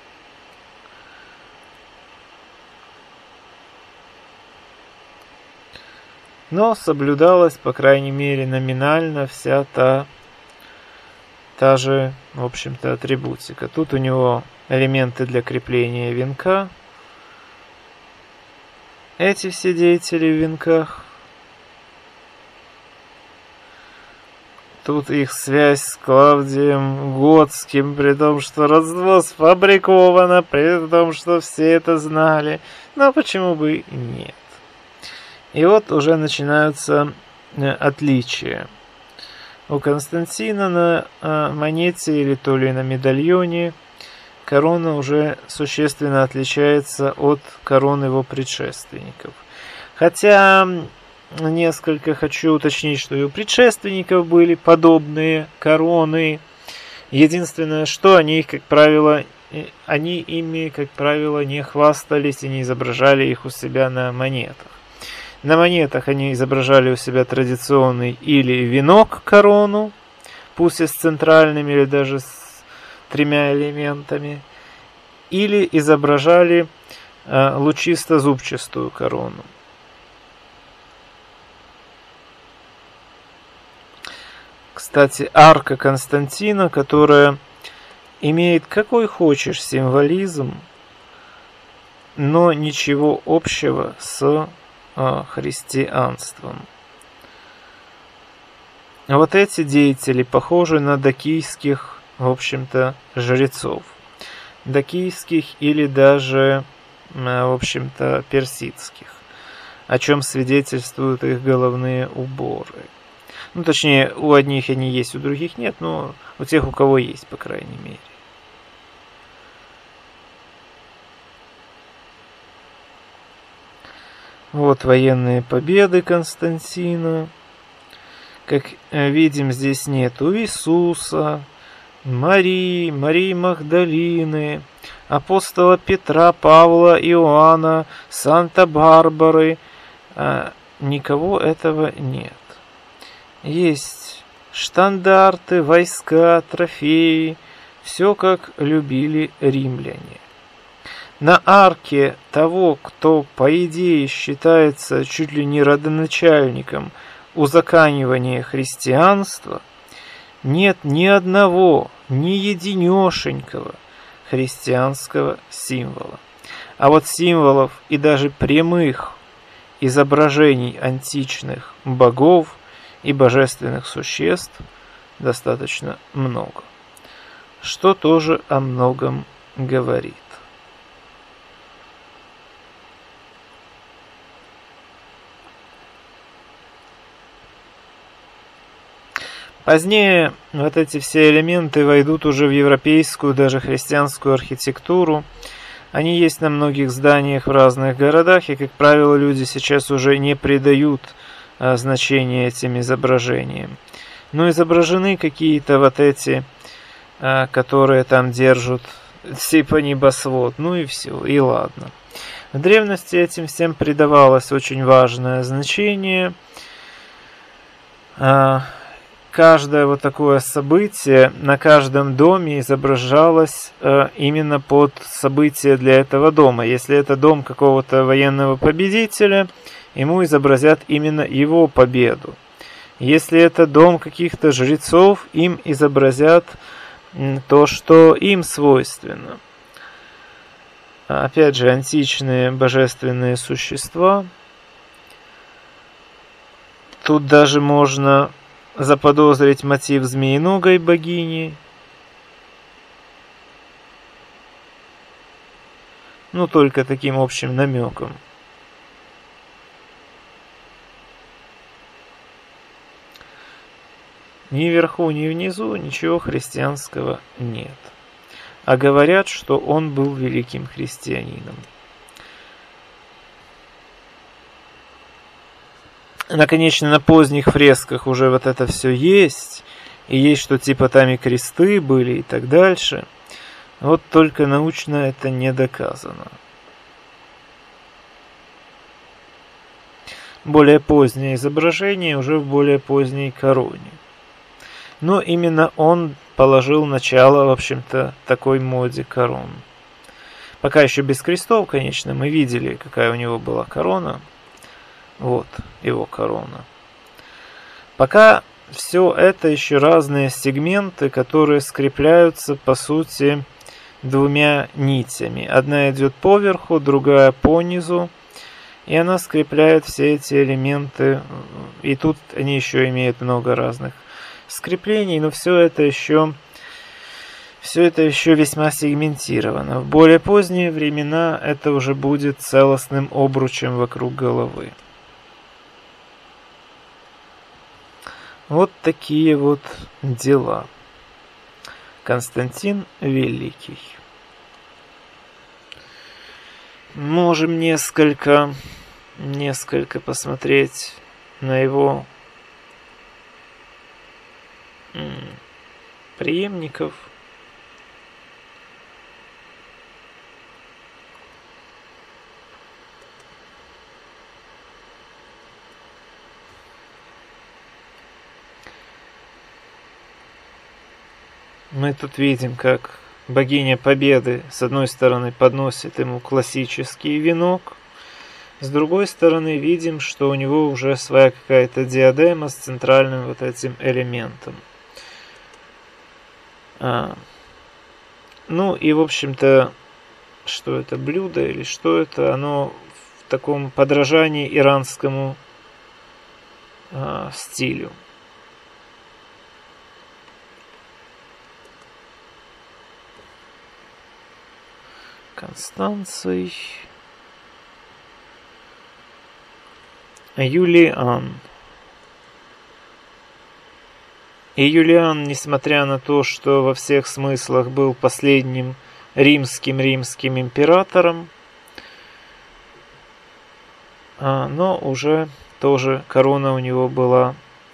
S1: Но соблюдалась, по крайней мере, номинально вся та же, в общем-то, атрибутика. Тут у него элементы для крепления венка. Эти все деятели в венках. Тут их связь с Клавдием Готским, при том, что родство сфабриковано, при том, что все это знали. Но почему бы и нет? И вот уже начинаются отличия. У Константина на монете или то ли на медальоне корона уже существенно отличается от корон его предшественников. Хотя несколько хочу уточнить, что и у предшественников были подобные короны. Единственное, что они ими, как правило, не хвастались и не изображали их у себя на монетах. На монетах они изображали у себя традиционный или венок-корону, пусть и с центральными, или даже с 3 элементами, или изображали лучисто-зубчастую корону. Кстати, арка Константина, которая имеет какой хочешь символизм, но ничего общего с христианством. Вот эти деятели похожи на дакийских, в общем-то, жрецов. Дакийских или даже, в общем-то, персидских, о чем свидетельствуют их головные уборы. Ну, точнее, у одних они есть, у других нет, но у тех, у кого есть, по крайней мере. Вот военные победы Константина. Как видим, здесь нету Иисуса, Марии Магдалины, апостола Петра, Павла, Иоанна, Санта-Барбары. Никого этого нет. Есть штандарты, войска, трофеи. Все как любили римляне. на арке того, кто, по идее, считается чуть ли не родоначальником узаконивания христианства, нет ни одного, ни единешенького христианского символа. А вот символов и даже прямых изображений античных богов и божественных существ достаточно много, что тоже о многом говорит. Позднее вот эти все элементы войдут уже в европейскую, даже христианскую архитектуру. Они есть на многих зданиях в разных городах, и, как правило, люди сейчас уже не придают значения этим изображениям. Но изображены какие-то вот эти, которые там держат типа небосвод, ну и все, и ладно. В древности этим всем придавалось очень важное значение. Каждое вот такое событие на каждом доме изображалось именно под событие для этого дома. Если это дом какого-то военного победителя, ему изобразят именно его победу. Если это дом каких-то жрецов, им изобразят то, что им свойственно. Опять же, античные божественные существа. Тут даже можно заподозрить мотив змеиногой богини. Ну, только таким общим намеком. Ни вверху, ни внизу ничего христианского нет. А говорят, что он был великим христианином. Наконечно, на поздних фресках уже вот это все есть. И есть, что типа там и кресты были и так дальше. Вот только научно это не доказано. Более позднее изображение уже в более поздней короне. Но именно он положил начало, в общем-то, такой моде корон. Пока еще без крестов, конечно, мы видели, какая у него была корона. Вот его корона. Пока все это еще разные сегменты, которые скрепляются, по сути, двумя нитями. Одна идет поверху, другая по низу. И она скрепляет все эти элементы. И тут они еще имеют много разных скреплений, но все это еще весьма сегментировано. В более поздние времена это уже будет целостным обручем вокруг головы. Вот такие вот дела. Константин Великий. Можем несколько посмотреть на его преемников. Мы тут видим, как богиня Победы с одной стороны подносит ему классический венок, с другой стороны видим, что у него уже своя какая-то диадема с центральным вот этим элементом. Ну и в общем-то, что это, блюдо или что это, оно в таком подражании иранскому стилю. Констанций. Юлиан. И Юлиан, несмотря на то, что во всех смыслах был последним римским императором, но уже тоже корона у него была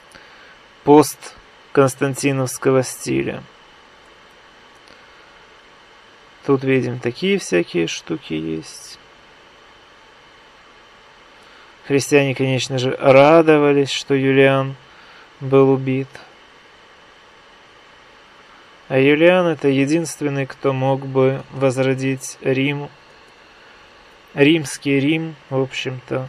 S1: постконстантиновского стиля. Тут видим такие всякие штуки есть. Христиане, конечно же, радовались, что Юлиан был убит. А Юлиан — это единственный, кто мог бы возродить Рим римский Рим, в общем-то,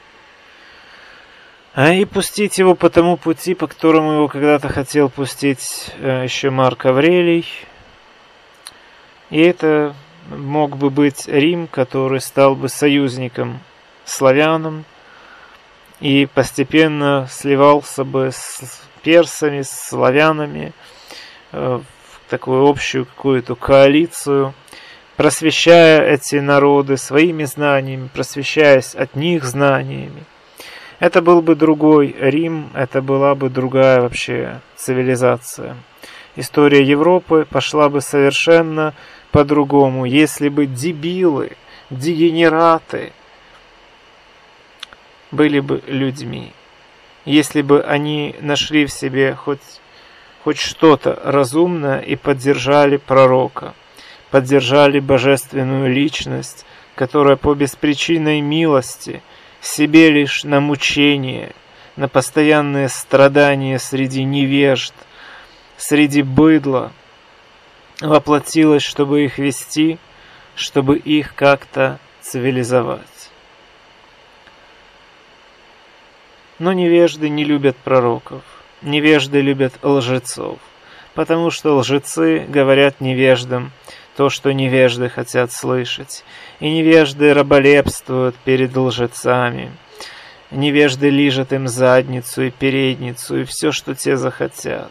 S1: и пустить его по тому пути, по которому его когда-то хотел пустить еще Марк Аврелий. И это мог бы быть Рим, который стал бы союзником славянам и постепенно сливался бы с персами, с славянами в такую общую какую-то коалицию, просвещая эти народы своими знаниями, просвещаясь от них знаниями. Это был бы другой Рим, это была бы другая вообще цивилизация. История Европы пошла бы совершенно по-другому, если бы дебилы, дегенераты были бы людьми. Если бы они нашли в себе хоть что-то разумное и поддержали пророка, поддержали божественную личность, которая по беспричинной милости себе лишь на мучение, на постоянные страдания среди невежд, среди быдла, воплотилась, чтобы их вести, чтобы их как-то цивилизовать. Но невежды не любят пророков, невежды любят лжецов, потому что лжецы говорят невеждам то, что невежды хотят слышать, и невежды раболепствуют перед лжецами. Невежды лижут им задницу и передницу, и все, что те захотят.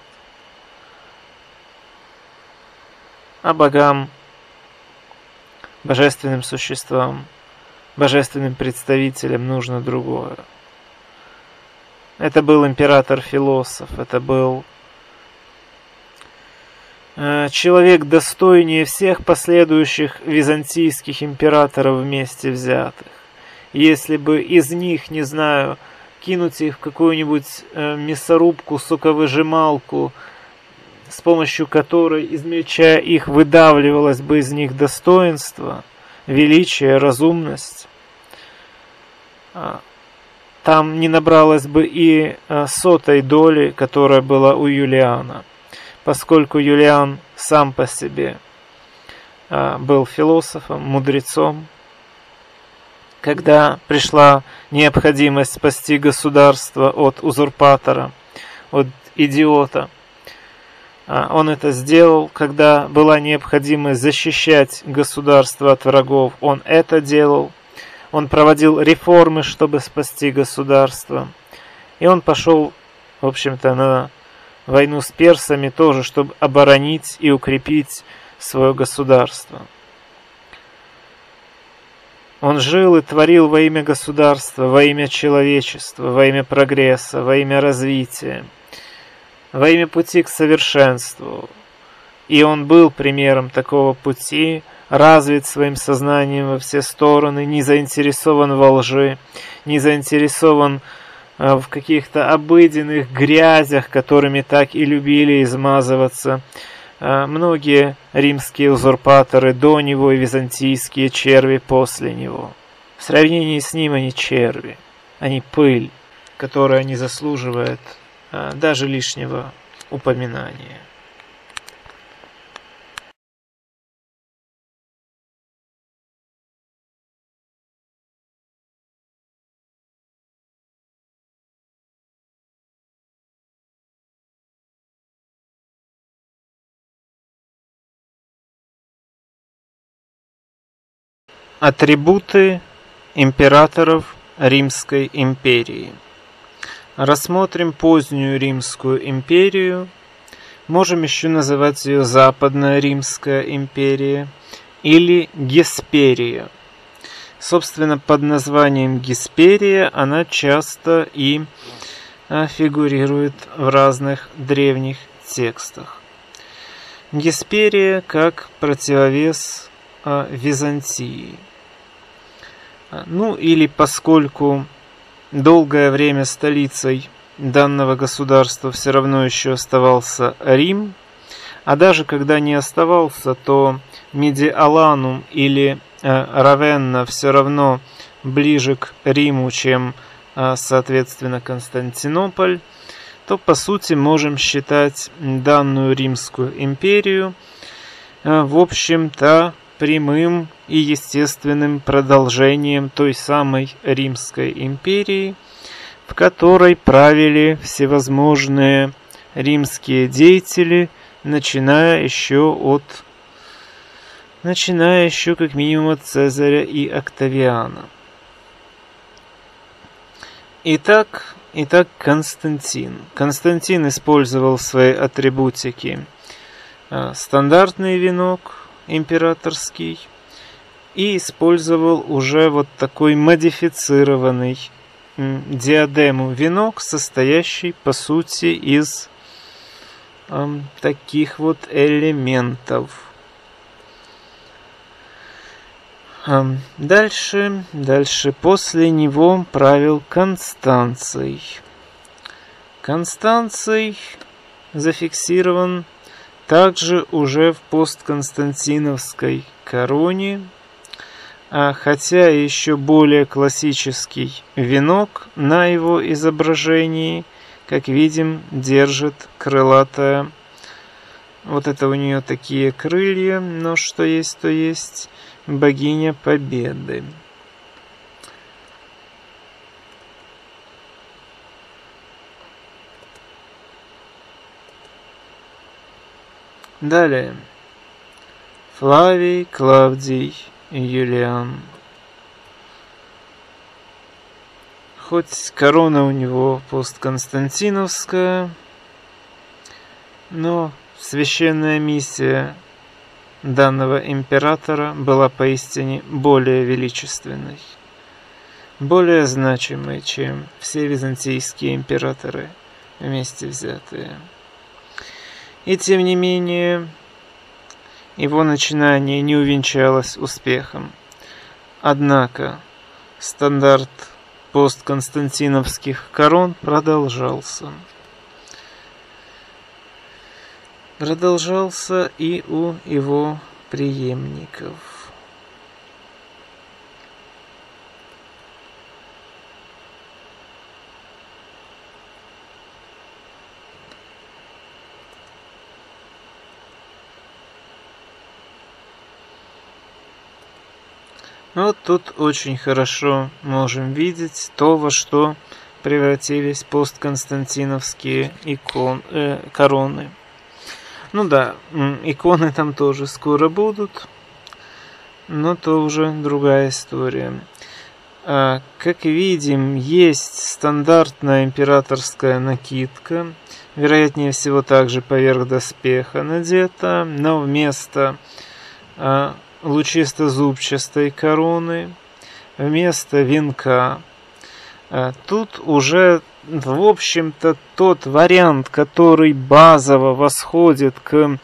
S1: А богам, божественным существам, божественным представителям нужно другое. Это был император-философ, это был человек достойнее всех последующих византийских императоров вместе взятых. Если бы из них, не знаю, кинуть их в какую-нибудь мясорубку, соковыжималку, с помощью которой, измельчая их, выдавливалось бы из них достоинство, величие, разумность, там не набралось бы и сотой доли, которая была у Юлиана, поскольку Юлиан сам по себе был философом, мудрецом. Когда пришла необходимость спасти государство от узурпатора, от идиота, он это сделал. Когда была необходимость защищать государство от врагов, он это делал. Он проводил реформы, чтобы спасти государство. И он пошел, в общем-то, на войну с персами тоже, чтобы оборонить и укрепить свое государство. Он жил и творил во имя государства, во имя человечества, во имя прогресса, во имя развития, во имя пути к совершенству. И он был примером такого пути, развит своим сознанием во все стороны, не заинтересован во лжи, не заинтересован в каких-то обыденных грязях, которыми так и любили измазываться многие римские узурпаторы до него и византийские черви после него. В сравнении с ним они черви, они пыль, которая не заслуживает даже лишнего упоминания. Атрибуты императоров Римской империи. Рассмотрим позднюю Римскую империю. Можем еще называть ее Западная Римская империя или Гесперия. Собственно, под названием Гесперия она часто и фигурирует в разных древних текстах. Гесперия как противовес Византии. Ну или поскольку долгое время столицей данного государства все равно еще оставался Рим, а даже когда не оставался, то Медиаланум или Равенна все равно ближе к Риму, чем, соответственно, Константинополь, то по сути можем считать данную Римскую империю, в общем-то, прямым и естественным продолжением той самой Римской империи, в которой правили всевозможные римские деятели, начиная еще как минимум от Цезаря и Октавиана. Итак, Константин. Константин использовал в своей атрибутике стандартный венок императорский и использовал уже вот такой модифицированный диадему венок, состоящий по сути из таких вот элементов. Дальше после него правил Констанций. Констанций зафиксирован также уже в постконстантиновской короне, хотя еще более классический венок на его изображении, как видим, держит крылатая. Вот это у нее такие крылья, но что есть, то есть. Богиня Победы. Далее. Флавий, Клавдий, Юлиан. Хоть корона у него постконстантиновская, но священная миссия данного императора была поистине более величественной, более значимой, чем все византийские императоры вместе взятые. И тем не менее, его начинание не увенчалось успехом. Однако, стандарт постконстантиновских корон продолжался. Продолжался и у его преемников. Вот тут очень хорошо можем видеть то, во что превратились постконстантиновские короны. Ну да, иконы там тоже скоро будут, но то уже другая история. Как видим, есть стандартная императорская накидка, вероятнее всего также поверх доспеха надета, но вместо лучисто-зубчатой короны, вместо венка. Тут уже, в общем-то, тот вариант, который базово восходит к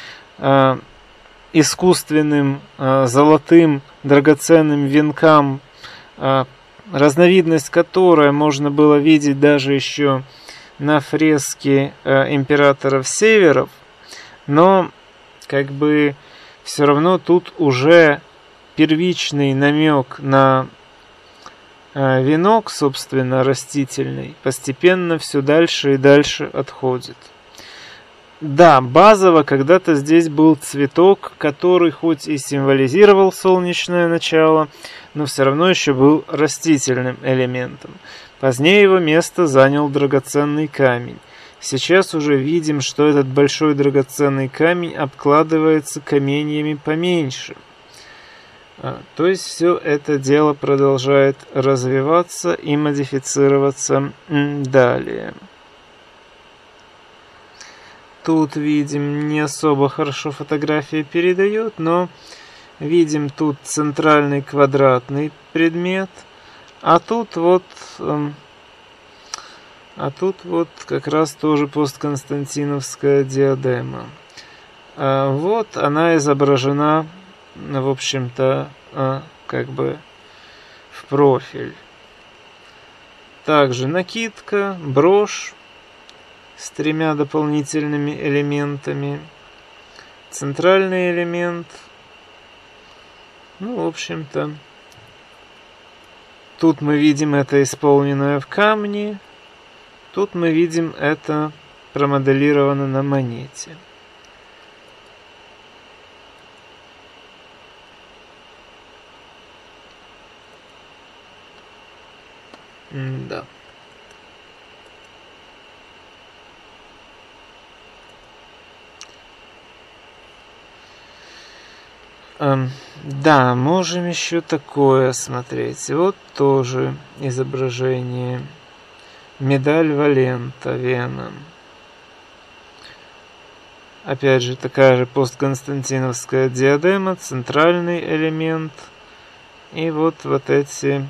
S1: искусственным золотым драгоценным венкам, разновидность которой можно было видеть даже еще на фреске императоров Северов, но как бы все равно тут уже первичный намек на венок, собственно, растительный, постепенно все дальше и дальше отходит. Да, базово когда-то здесь был цветок, который хоть и символизировал солнечное начало, но все равно еще был растительным элементом. Позднее его место занял драгоценный камень. Сейчас уже видим, что этот большой драгоценный камень обкладывается каменьями поменьше. То есть все это дело продолжает развиваться и модифицироваться далее. Тут видим, не особо хорошо фотография передает, но видим тут центральный квадратный предмет, а тут вот как раз тоже постконстантиновская диадема. Вот она изображена, в общем-то, как бы в профиль. Также накидка, брошь с 3 дополнительными элементами, центральный элемент. Ну, в общем-то, тут мы видим это исполненное в камне, тут мы видим это промоделировано на монете. Да. Да, можем еще такое смотреть. Вот тоже изображение. Медаль Валента, Вена. Опять же, такая же постконстантиновская диадема, центральный элемент. И вот эти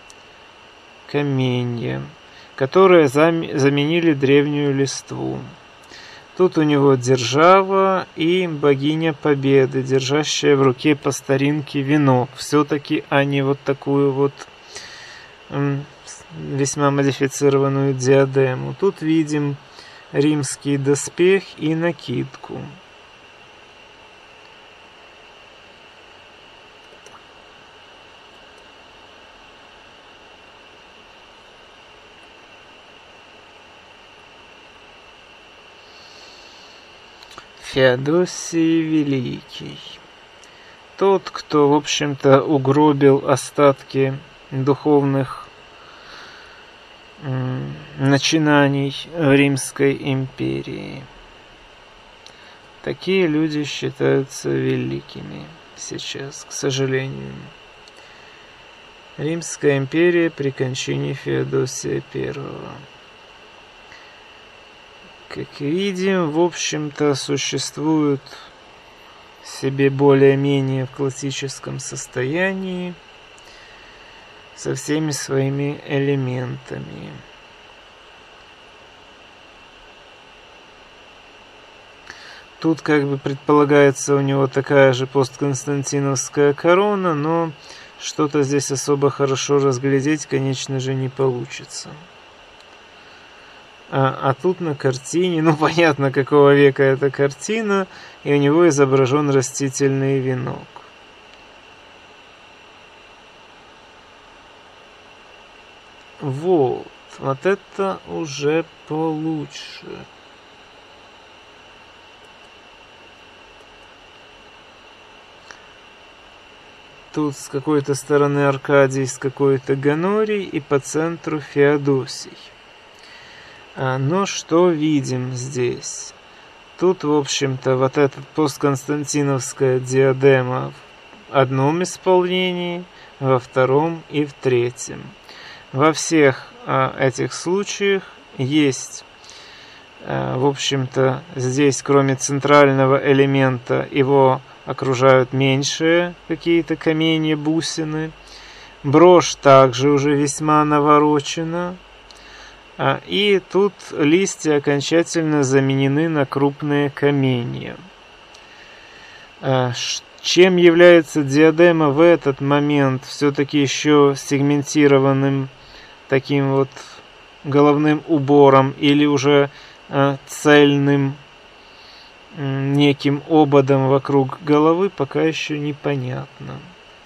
S1: каменья, которые заменили древнюю листву. Тут у него держава и богиня Победы, держащая в руке по старинке венок. Все-таки, а не вот такую вот весьма модифицированную диадему. Тут видим римский доспех и накидку. Феодосий Великий. Тот, кто, в общем-то, угробил остатки духовных начинаний Римской империи. Такие люди считаются великими сейчас, к сожалению. Римская империя при кончине Феодосия I. Как видим, в общем-то, существуют себе более-менее в классическом состоянии со всеми своими элементами. Тут как бы предполагается у него такая же постконстантиновская корона, но что-то здесь особо хорошо разглядеть, конечно же, не получится. А тут на картине, ну понятно, какого века эта картина, и у него изображен растительный венок. Вот это уже получше. Тут с какой-то стороны Аркадий, с какой-то Гонорий, и по центру Феодосий. Но что видим здесь? Тут, в общем-то, вот эта постконстантиновская диадема в одном исполнении, во втором и в третьем. Во всех этих случаях есть, в общем-то, здесь, кроме центрального элемента, его окружают меньшие какие-то каменья, бусины. Брошь также уже весьма наворочена. И тут листья окончательно заменены на крупные каменья. Чем является диадема в этот момент все-таки еще сегментированным таким вот головным убором или уже цельным неким ободом вокруг головы, пока еще непонятно.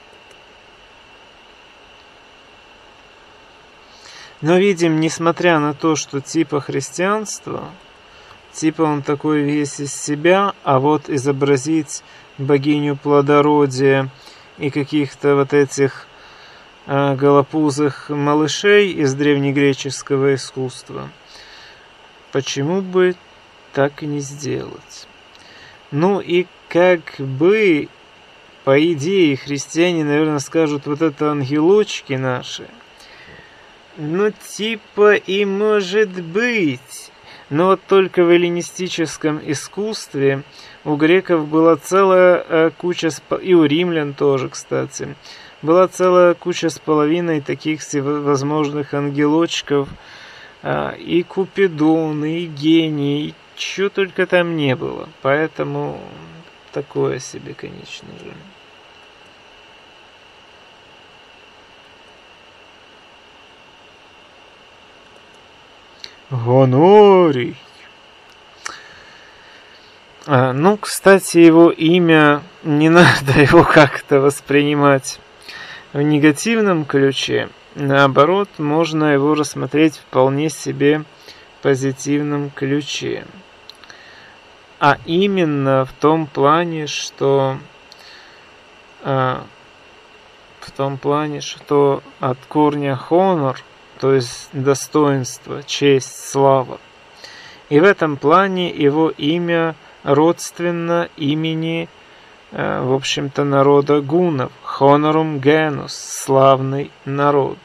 S1: Но видим, несмотря на то, что типа христианства, типа он такой весь из себя, а вот изобразить богиню плодородия и каких-то вот этих голопузых малышей из древнегреческого искусства, почему бы так и не сделать? Ну и как бы, по идее, христиане, наверное, скажут, вот это ангелочки наши. Ну, типа и может быть. Но вот только в эллинистическом искусстве у греков была целая куча, и у римлян тоже, кстати, была целая куча с половиной таких всевозможных ангелочков, и Купидон, и гений, чего только там не было. Поэтому такое себе, конечно же. Гонорий. Ну, кстати, его имя, не надо его как-то воспринимать в негативном ключе. Наоборот, можно его рассмотреть вполне себе в позитивном ключе. А именно в том плане, что от корня honor, то есть достоинство, честь, слава. И в этом плане его имя родственно имени, в общем-то, народа гуннов. Honorum genus, славный народ.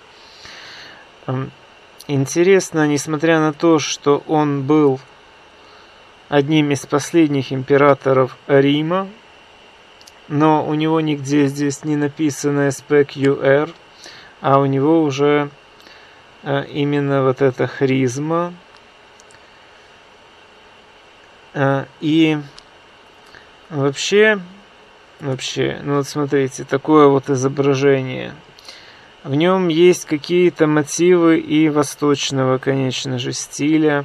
S1: Интересно, несмотря на то, что он был одним из последних императоров Рима, но у него нигде здесь не написано SPQR, а у него уже именно вот эта хризма. И вообще, ну вот смотрите, такое вот изображение. В нем есть какие-то мотивы и восточного, конечно же, стиля,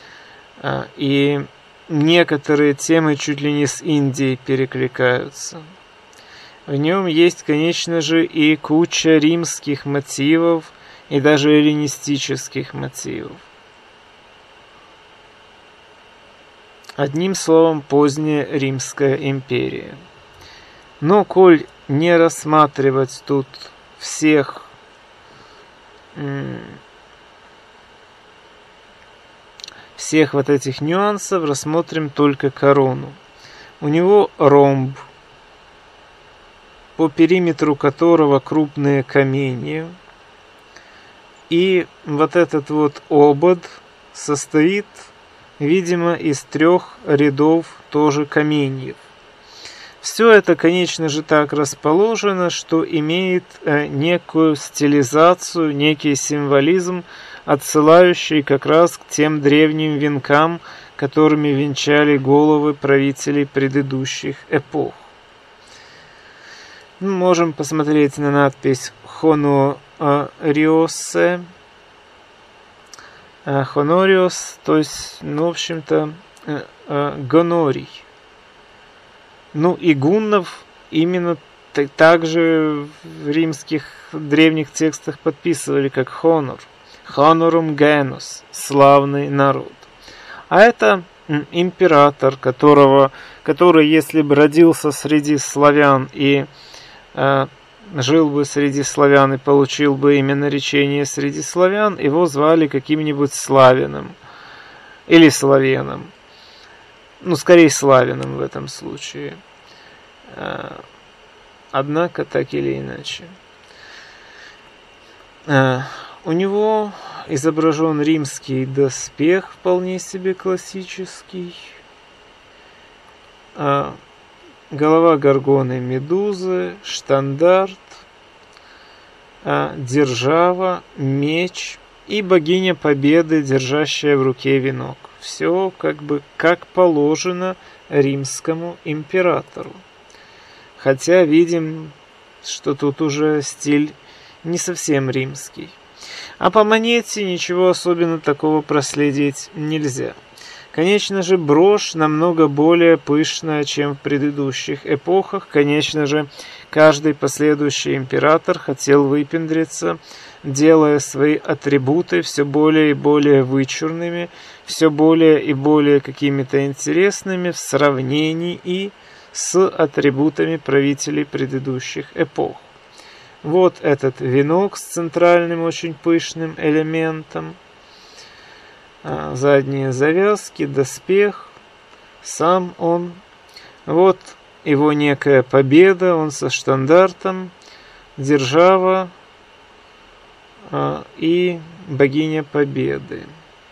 S1: и некоторые темы чуть ли не с Индией перекликаются. В нем есть, конечно же, и куча римских мотивов, и даже эллинистических мотивов. Одним словом, поздняя Римская империя. Но, коль не рассматривать тут всех вот этих нюансов, рассмотрим только корону. У него ромб, по периметру которого крупные каменья. И вот этот вот обод состоит, видимо, из 3 рядов тоже каменьев. Все это, конечно же, так расположено, что имеет некую стилизацию, некий символизм, отсылающий как раз к тем древним венкам, которыми венчали головы правителей предыдущих эпох. Мы можем посмотреть на надпись «Honoриосе». Honoриос, то есть, ну, в общем-то, гонорий. Ну и гуннов именно также в римских древних текстах подписывали как honor. Honorum genus, славный народ. А это император, который, если бы родился среди славян и жил бы среди славян и получил бы имя наречение среди славян, его звали каким-нибудь Славиным или Славеном. Ну, скорее Славиным в этом случае. Однако, так или иначе. У него изображен римский доспех, вполне себе классический. Голова горгоны Медузы, штандарт, держава, меч и богиня Победы, держащая в руке венок. Все как бы как положено римскому императору. Хотя видим, что тут уже стиль не совсем римский. А по монете ничего особенно такого проследить нельзя. Конечно же, брошь намного более пышная, чем в предыдущих эпохах. Конечно же, каждый последующий император хотел выпендриться, делая свои атрибуты все более и более вычурными, все более и более какими-то интересными в сравнении и с атрибутами правителей предыдущих эпох. Вот этот венок с центральным очень пышным элементом. Задние завязки, доспех, сам он. Вот его некая победа, он со штандартом, держава и богиня Победы.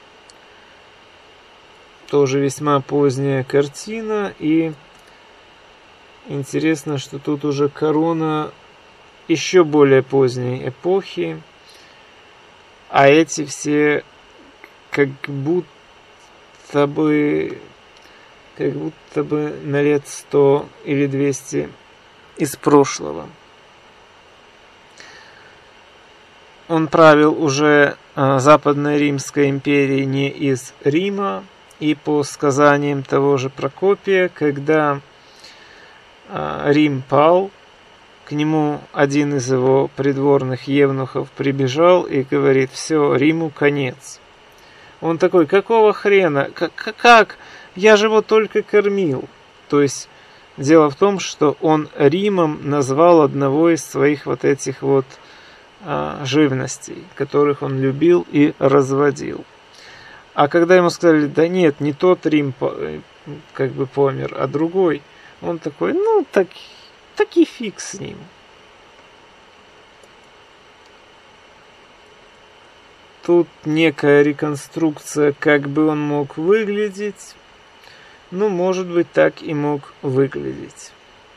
S1: Тоже весьма поздняя картина, и интересно, что тут уже корона еще более поздней эпохи, а эти все как будто бы на лет 100 или 200 из прошлого. Он правил уже Западной Римской империей не из Рима, и по сказаниям того же Прокопия, когда Рим пал, к нему один из его придворных евнухов прибежал и говорит: все, Риму конец. Он такой: какого хрена? Как? Я же его только кормил. То есть дело в том, что он Римом назвал одного из своих вот этих вот живностей, которых он любил и разводил. А когда ему сказали, да нет, не тот Рим как бы помер, а другой, он такой, ну так и фиг с ним. Тут некая реконструкция, как бы он мог выглядеть. Ну, может быть, так и мог выглядеть.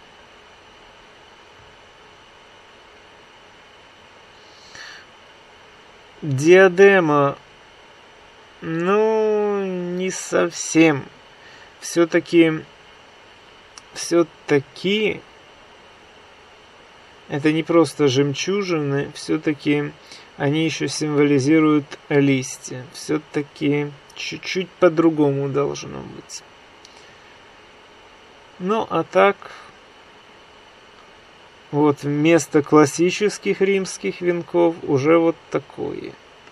S1: Диадема, ну, не совсем. Все-таки это не просто жемчужины, все-таки они еще символизируют листья. Все-таки чуть-чуть по-другому должно быть. Ну, а так, вот вместо классических римских венков уже вот такое.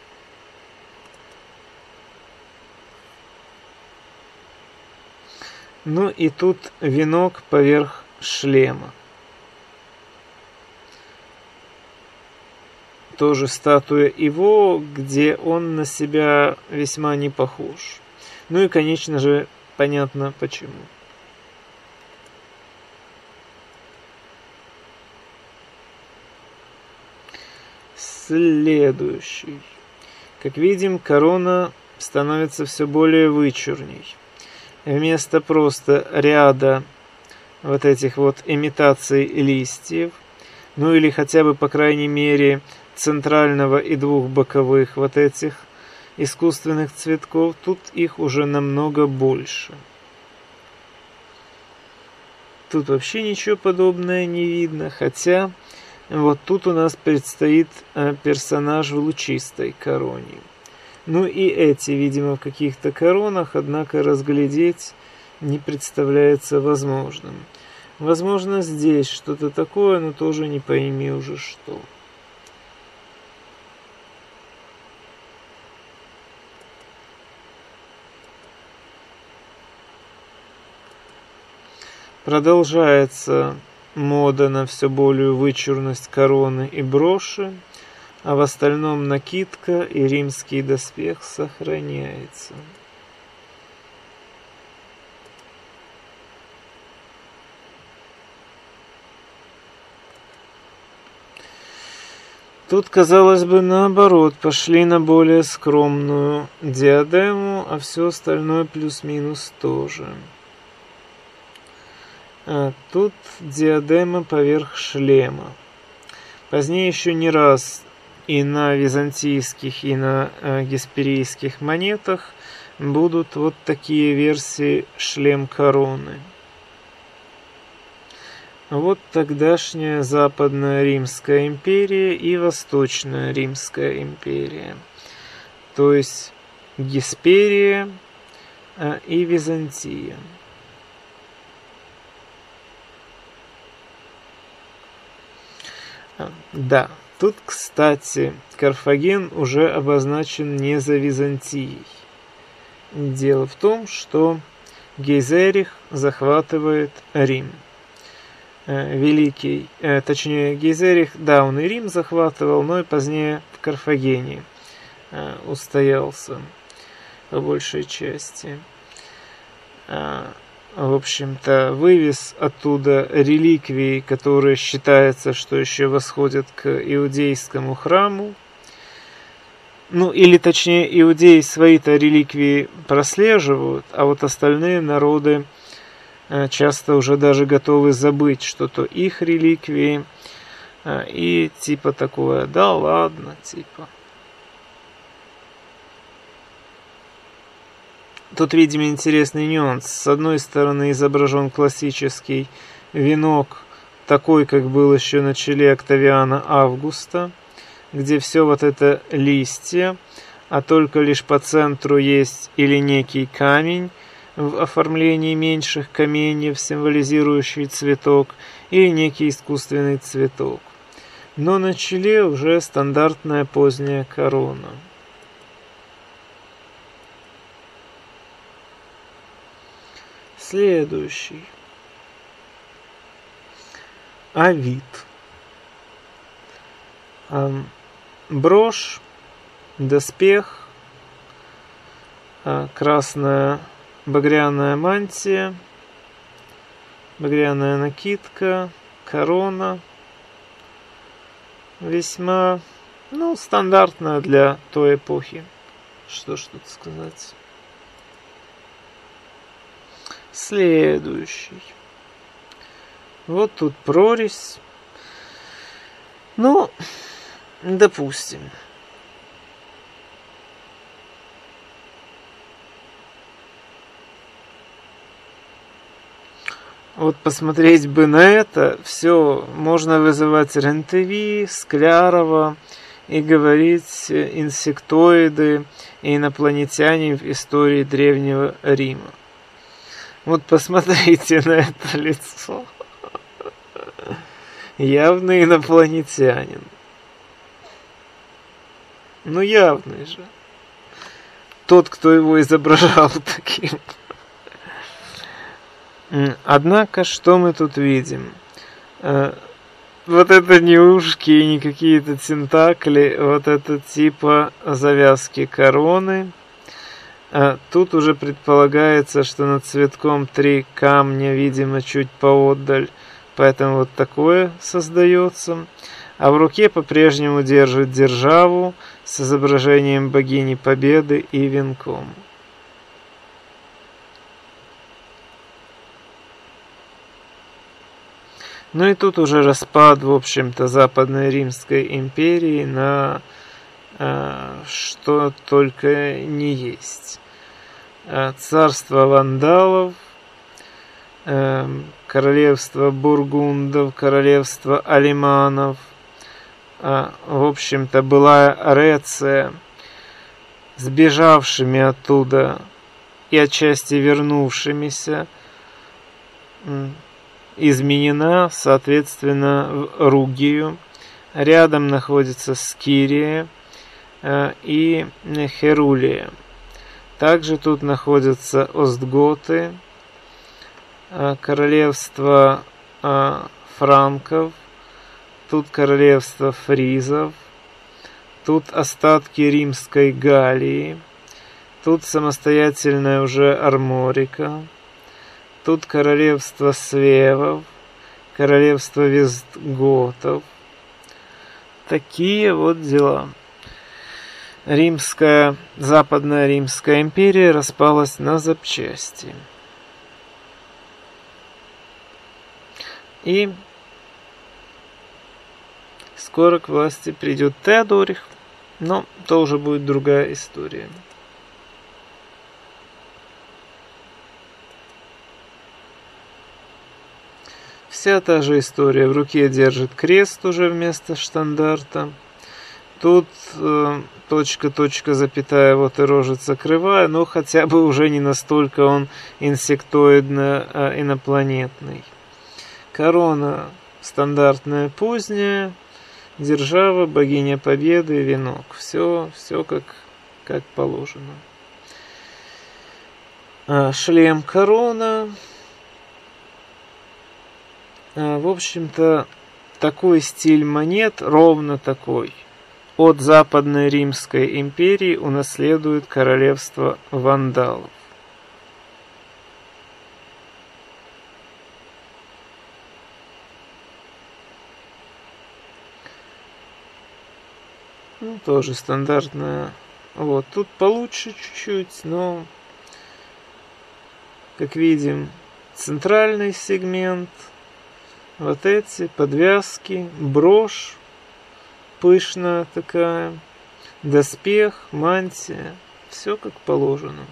S1: Ну и тут венок поверх шлема. Тоже статуя Иво, где он на себя весьма не похож. Ну и, конечно же, понятно почему. Следующий. Как видим, корона становится все более вычурней. Вместо просто ряда вот этих вот имитаций листьев, ну или хотя бы, по крайней мере, центрального и двух боковых вот этих искусственных цветков, тут их уже намного больше. Тут вообще ничего подобного не видно, хотя вот тут у нас предстоит персонаж в лучистой короне. Ну и эти, видимо, в каких-то коронах, однако разглядеть не представляется возможным. Возможно, здесь что-то такое, но тоже не пойми уже что. Продолжается мода на все более вычурность короны и броши, а в остальном накидка и римский доспех сохраняется. Тут, казалось бы, наоборот, пошли на более скромную диадему, а все остальное плюс-минус тоже. А тут диадема поверх шлема. Позднее еще не раз и на византийских, и на гесперийских монетах будут вот такие версии шлем-короны. Вот тогдашняя Западная Римская империя и Восточная Римская империя. То есть Гесперия и Византия. Да, тут, кстати, Карфаген уже обозначен не за Византией. Дело в том, что Гейзерих захватывает Рим. Великий, точнее Гейзерих, да, он и Рим захватывал, но и позднее в Карфагене устоялся по большей части. В общем-то, вывез оттуда реликвии, которые считается, что еще восходят к иудейскому храму. Ну, или точнее, иудеи свои-то реликвии прослеживают, а вот остальные народы часто уже даже готовы забыть, что то их реликвии. И типа такое, да ладно, типа. Тут, видимо, интересный нюанс. С одной стороны изображен классический венок, такой, как был еще на челе Октавиана Августа, где все вот это листья, а только лишь по центру есть или некий камень в оформлении меньших каменьев, символизирующий цветок, или некий искусственный цветок. Но на челе уже стандартная поздняя корона. Следующий. Авид. брошь, доспех, красная багряная мантия, багряная накидка, корона. Весьма, стандартная для той эпохи. Что ж тут сказать. Следующий. Вот тут прорезь. Допустим. Вот посмотреть бы на это, все, можно вызывать Рентеви, Склярова и говорить инсектоиды и инопланетяне в истории Древнего Рима. Вот посмотрите на это лицо. Явный инопланетянин. Явный же. Тот, кто его изображал таким. Однако, что мы тут видим? Вот это не ушки и не какие-то тентакли, вот это типа завязки короны. Тут уже предполагается, что над цветком 3 камня, видимо, чуть поотдаль, поэтому вот такое создается. А в руке по-прежнему держит державу с изображением богини Победы и венком. И тут уже распад, в общем-то, Западной Римской империи на что только не есть. Царство вандалов, королевство бургундов, королевство алиманов, в общем-то, была Реция, сбежавшими оттуда и отчасти вернувшимися, изменена, соответственно, в Ругию. Рядом находится Скирия и Херулия. Также тут находятся остготы, королевство франков, тут королевство фризов, тут остатки римской Галлии, тут самостоятельная уже Арморика, тут королевство свевов, королевство вестготов. Такие вот дела. Западная Римская империя распалась на запчасти. И скоро к власти придет Теодорих, но то уже будет другая история. Вся та же история. В руке держит крест уже вместо штандарта. Тут точка, точка, запятая, вот и рожица кривая, но хотя бы уже не настолько он инсектоидно-инопланетный. Корона стандартная поздняя, держава, богиня Победы, венок. Все как положено. Шлем, корона. В общем-то, такой стиль монет, ровно такой, от Западной Римской империи унаследует королевство вандалов. Тоже стандартная. Вот, тут получше чуть-чуть, но, как видим, центральный сегмент, вот эти подвязки, брошь пышная такая, доспех, мантия, все как положено.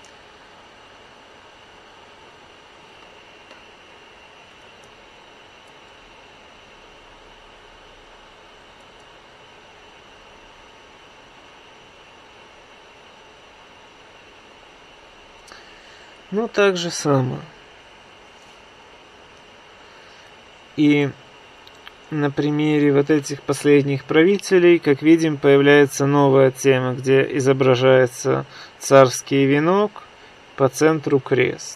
S1: Так же само. И на примере вот этих последних правителей, как видим, появляется новая тема, где изображается царский венок, по центру крест.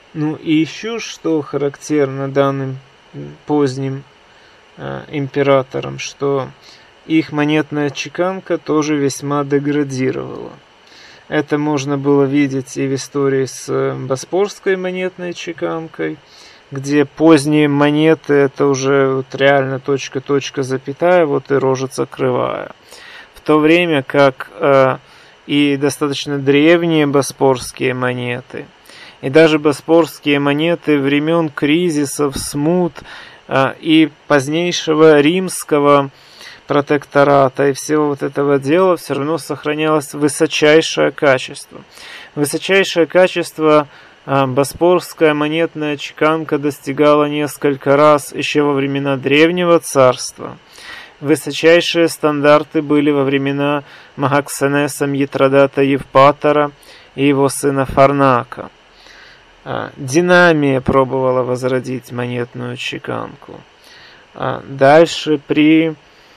S1: Ну и еще что характерно данным поздним императорам, что их монетная чеканка тоже весьма деградировала. Это можно было видеть и в истории с боспорской монетной чеканкой, где поздние монеты это уже вот реально точка, запятая, вот и рожица кривая. В то время как и достаточно древние боспорские монеты, и даже боспорские монеты времен кризисов, смут и позднейшего римского протектората и всего вот этого дела все равно сохранялось высочайшее качество. Высочайшее качество боспорская монетная чеканка достигала несколько раз еще во времена Древнего Царства. Высочайшие стандарты были во времена Магаксенеса Митродата Евпатора и его сына Фарнака. Динамия пробовала возродить монетную чеканку. Дальше при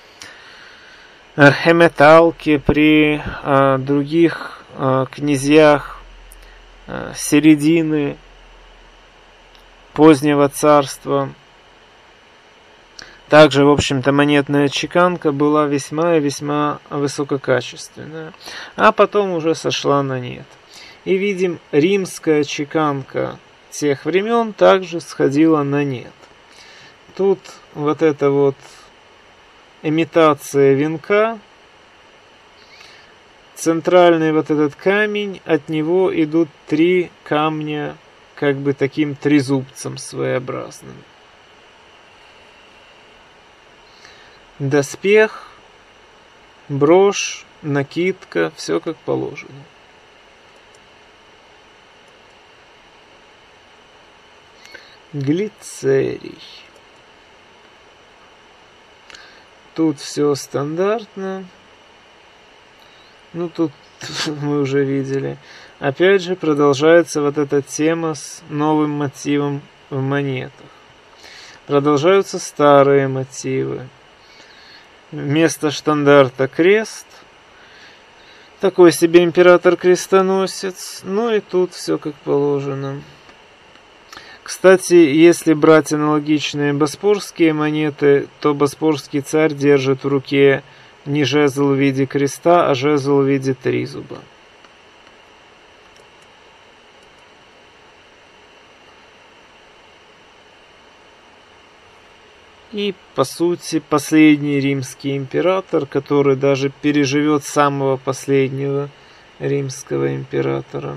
S1: Археметалке, при других князьях середины позднего царства также, в общем-то, монетная чеканка была весьма и весьма высококачественная, а потом уже сошла на нет. И видим, римская чеканка тех времен также сходила на нет. Тут вот эта вот имитация венка, центральный вот этот камень, от него идут 3 камня, как бы таким трезубцем своеобразным. Доспех, брошь, накидка, все как положено. Глицерий. Тут все стандартно. Ну, тут мы уже видели. Опять же, продолжается вот эта тема с новым мотивом в монетах. Продолжаются старые мотивы. Вместо штандарта крест. Такой себе император-крестоносец. Ну и тут все как положено. Кстати, если брать аналогичные боспорские монеты, то боспорский царь держит в руке не жезл в виде креста, а жезл в виде тризуба. И, по сути, последний римский император, который даже переживет самого последнего римского императора.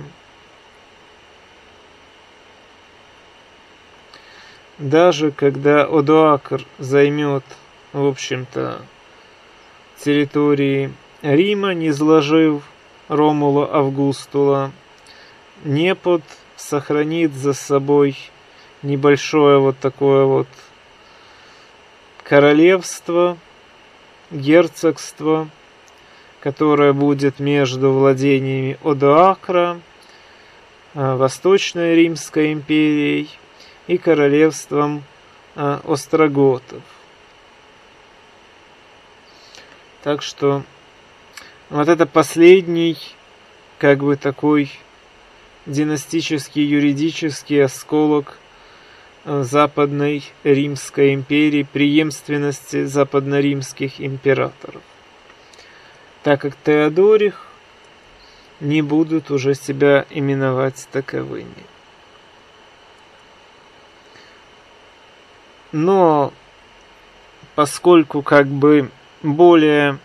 S1: Даже когда Одоакр займет, в общем-то, территории Рима, не изложив Ромула Августула, Непод сохранит за собой небольшое вот такое вот королевство, герцогство, которое будет между владениями Одоакра, Восточной Римской империей и королевством остроготов. Так что вот это последний, как бы такой династический, юридический осколок Западной Римской империи, преемственности западноримских императоров. Так как Теодорих не будут уже себя именовать таковыми. Но поскольку как бы более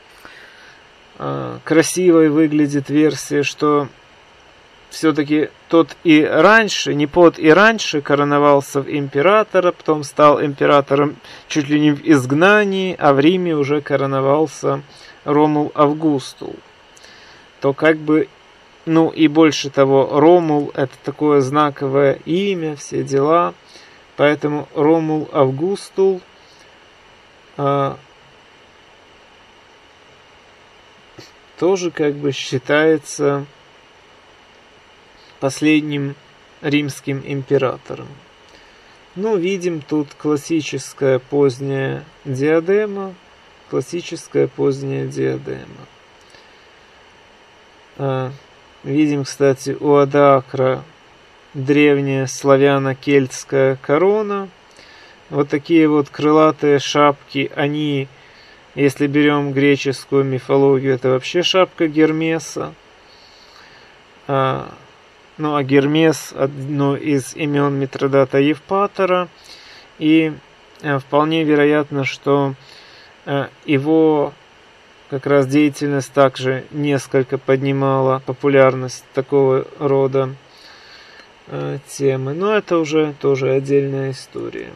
S1: красивой выглядит версия, что все-таки тот и раньше, Непод и раньше короновался в императора, потом стал императором чуть ли не в изгнании, а в Риме уже короновался Ромул Августул, то как бы, ну и больше того, Ромул это такое знаковое имя, все дела, поэтому Ромул Августул тоже как бы считается последним римским императором. Ну, видим тут классическая поздняя диадема. Классическая поздняя диадема. Видим, кстати, у Одоакра древняя славяно-кельтская корона. Вот такие вот крылатые шапки, они, если берем греческую мифологию, это вообще шапка Гермеса. Ну, а Гермес – одно из имен Митридата Евпатора, и вполне вероятно, что его как раз деятельность также несколько поднимала популярность такого рода темы, но это уже тоже отдельная история.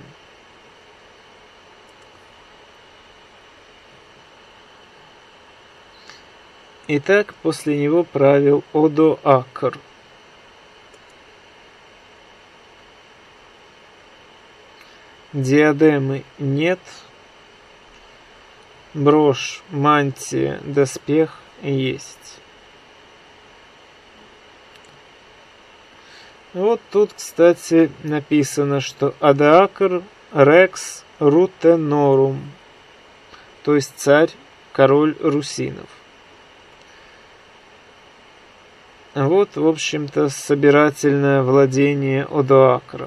S1: Итак, после него правил Одоакр. Диадемы нет. Брошь, мантия, доспех есть. Вот тут, кстати, написано, что Одоакр Рекс Рутенорум, то есть царь, король русинов. Вот, в общем-то, собирательное владение Одоакра.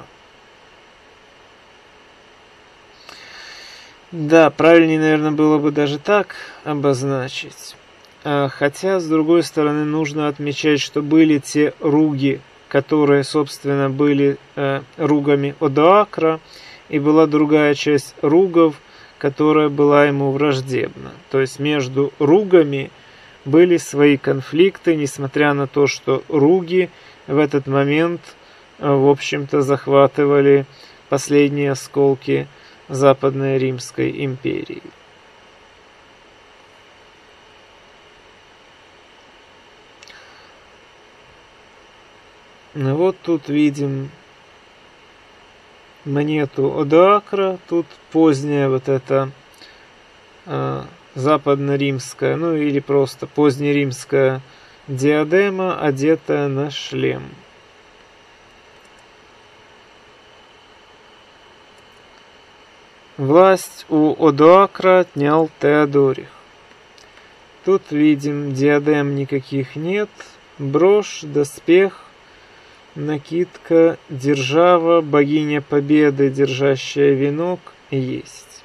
S1: Да, правильнее, наверное, было бы даже так обозначить. Хотя, с другой стороны, нужно отмечать, что были те руги, которые, собственно, были ругами Одоакра, и была другая часть ругов, которая была ему враждебна. То есть между ругами были свои конфликты, несмотря на то, что руги в этот момент, в общем-то, захватывали последние осколки Западной Римской империи. Ну вот тут видим монету Одоакра, тут поздняя вот эта западно-римская, ну или просто позднеримская диадема, одетая на шлем. Власть у Одоакра отнял Теодорих. Тут видим, диадем никаких нет, брошь, доспех, накидка, держава, богиня победы, держащая венок, есть.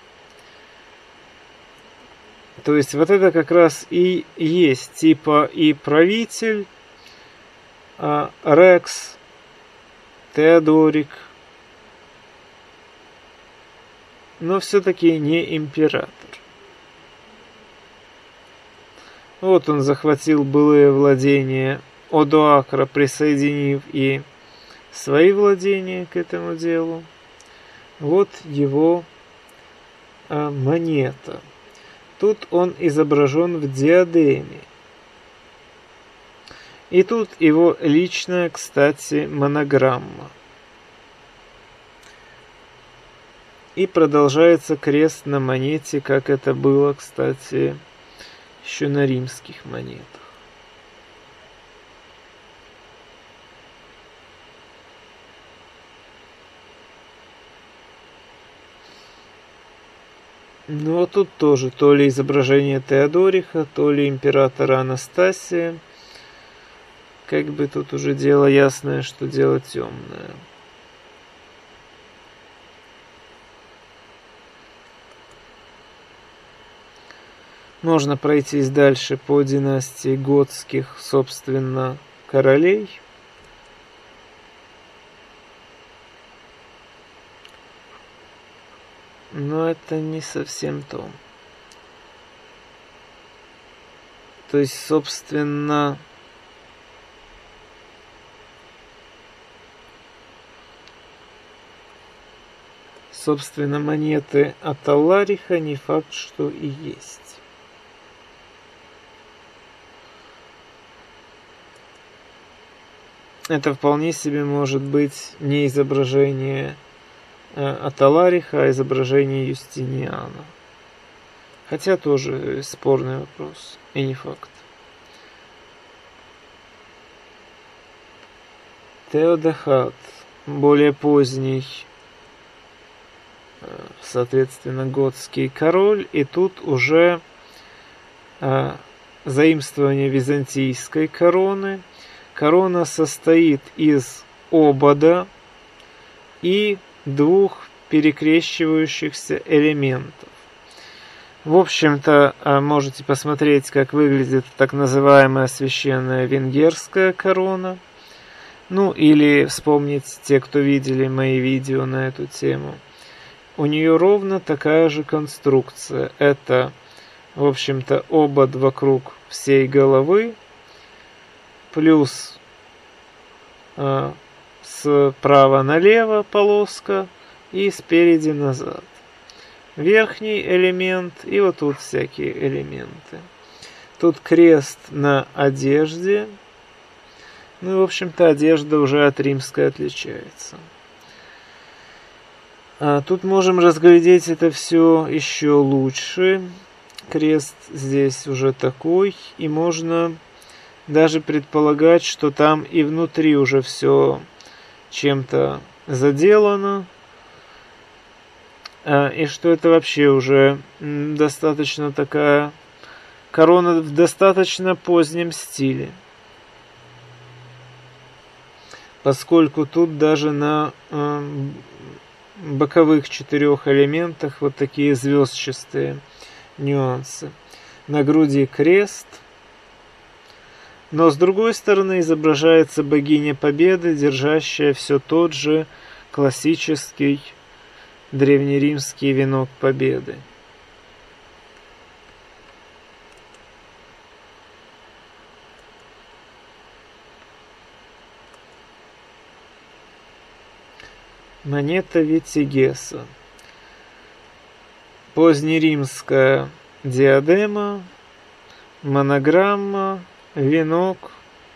S1: То есть вот это как раз и есть типа и правитель, Рекс, Теодорик, но все-таки не император. Вот он захватил былые владения Одоакра, присоединив и свои владения к этому делу. Вот его монета. Тут он изображен в диадеме. И тут его личная, кстати, монограмма. И продолжается крест на монете, как это было, кстати, еще на римских монетах. Ну вот тут тоже то ли изображение Теодориха, то ли императора Анастасия. Как бы тут уже дело ясное, что дело темное. Можно пройтись дальше по династии готских, собственно, королей. Но это не совсем то. То есть, собственно, монеты от Аллариха не факт, что и есть. Это вполне себе может быть не изображение от Аллариха, а изображение Юстиниана. Хотя тоже спорный вопрос, и не факт. Теодахат, более поздний, соответственно, готский король, и тут уже заимствование византийской короны. Корона состоит из обода и двух перекрещивающихся элементов. В общем-то, можете посмотреть, как выглядит так называемая священная венгерская корона. Ну, или вспомнить те, кто видели мои видео на эту тему. У нее ровно такая же конструкция. Это, в общем-то, обод вокруг всей головы, плюс справа налево полоска и спереди назад. Верхний элемент и вот тут всякие элементы. Тут крест на одежде. Ну и, в общем-то, одежда уже от римской отличается. Тут можем разглядеть это все еще лучше. Крест здесь уже такой. И можно даже предполагать, что там и внутри уже все чем-то заделано. И что это вообще уже достаточно такая корона в достаточно позднем стиле. Поскольку тут даже на боковых 4 элементах вот такие звездчатые нюансы. На груди крест. Но с другой стороны изображается богиня Победы, держащая все тот же классический древнеримский венок победы. Монета Витигеса. Позднеримская диадема, монограмма, венок.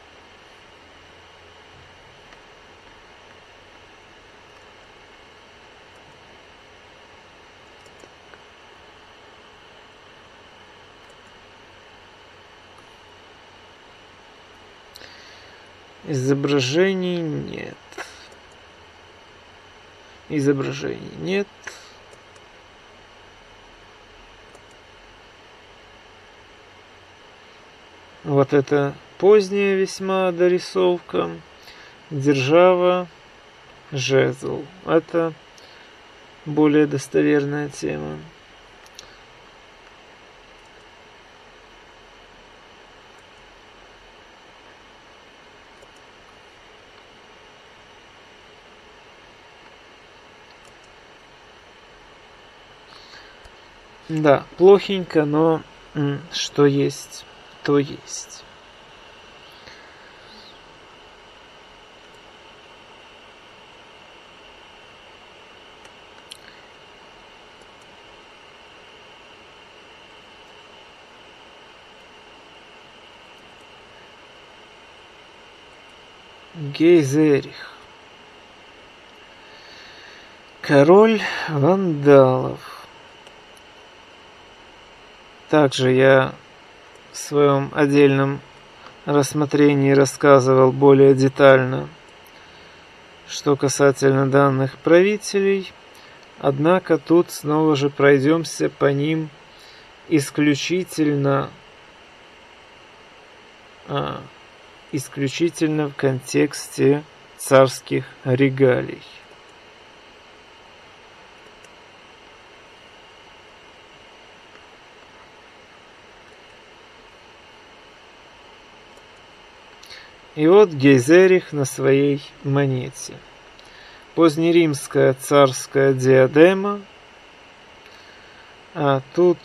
S1: Изображений нет. Изображений нет. Вот это поздняя весьма дорисовка. Держава, жезл. Это более достоверная тема. Да, плохенько, но что есть, то есть. Гейзерих. Король вандалов. Также я в своем отдельном рассмотрении рассказывал более детально, что касательно данных правителей. Однако тут снова же пройдемся по ним исключительно в контексте царских регалий. И вот Гейзерих на своей монете. Позднеримская царская диадема. А тут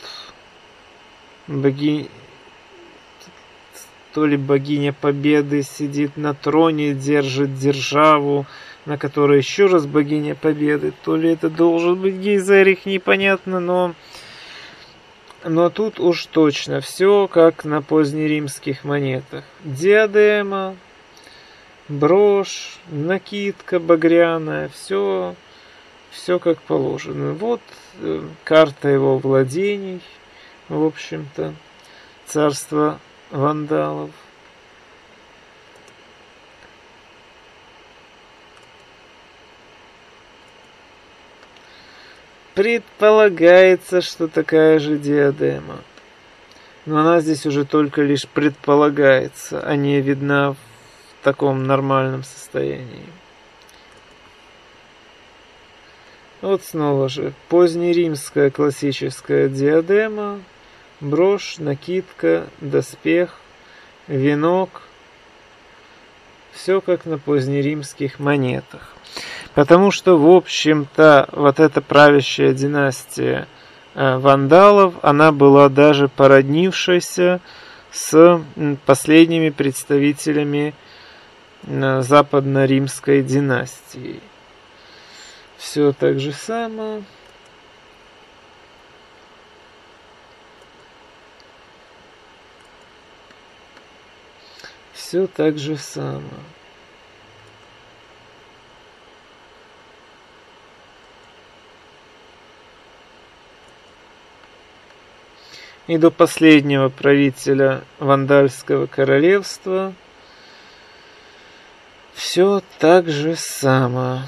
S1: то ли богиня Победы сидит на троне, держит державу, на которой еще раз богиня Победы. То ли это должен быть Гейзерих, непонятно, но тут уж точно все как на позднеримских монетах. Диадема, брошь, накидка багряная, все как положено. Вот карта его владений, в общем-то, царство вандалов. Предполагается, что такая же диадема. Но она здесь уже только лишь предполагается, а не видна в таком нормальном состоянии. Вот снова же позднеримская классическая диадема, брошь, накидка, доспех, венок. Все как на позднеримских монетах. Потому что, в общем-то, вот эта правящая династия вандалов, она была даже породнившейся с последними представителями западно-римской династии. Все так же само. Все так же само. И до последнего правителя Вандальского королевства все так же само.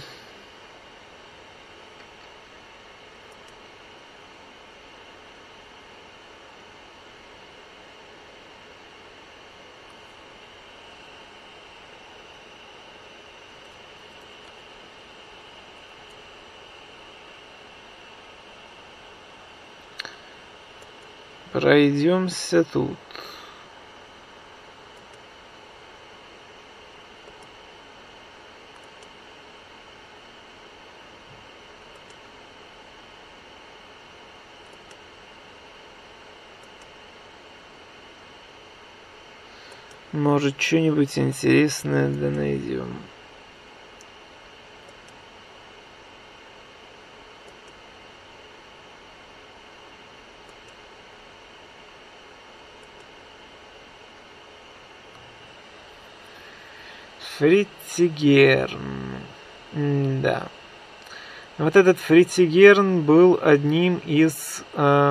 S1: Пройдемся тут. Может, что-нибудь интересное да найдем. Фритигерн. Да. Вот этот Фритигерн был одним из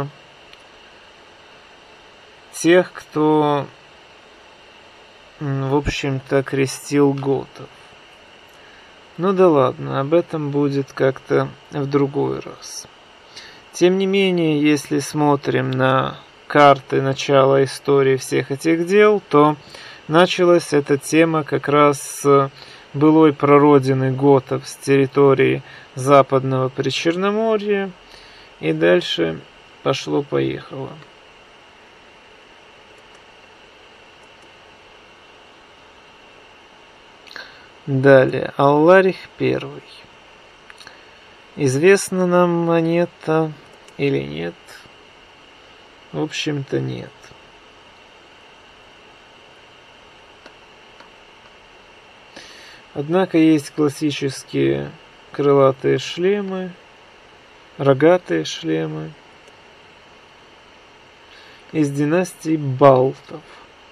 S1: тех, кто, в общем-то, крестил готов. Ну да ладно, об этом будет как-то в другой раз. Тем не менее, если смотрим на карты начала истории всех этих дел, то началась эта тема как раз с былой прародины готов с территории западного Причерноморья. И дальше пошло-поехало. Далее, Алларих I. Известна нам монета или нет? В общем-то, нет. Однако есть классические крылатые шлемы, рогатые шлемы из династии Балтов.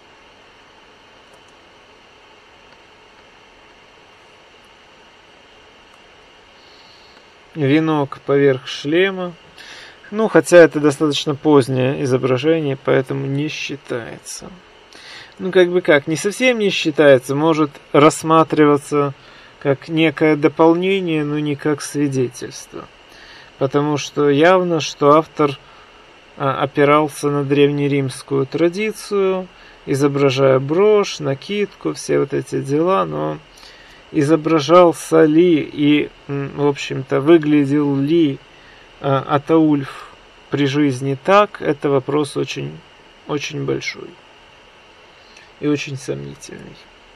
S1: Венок поверх шлема. Ну, хотя это достаточно позднее изображение, поэтому не считается. Ну, не совсем не считается, может рассматриваться как некое дополнение, но не как свидетельство. Потому что явно, что автор опирался на древнеримскую традицию, изображая брошь, накидку, все вот эти дела, но изображался ли и, в общем-то, выглядел ли Атаульф при жизни так, это вопрос очень, очень большой и очень сомнительный.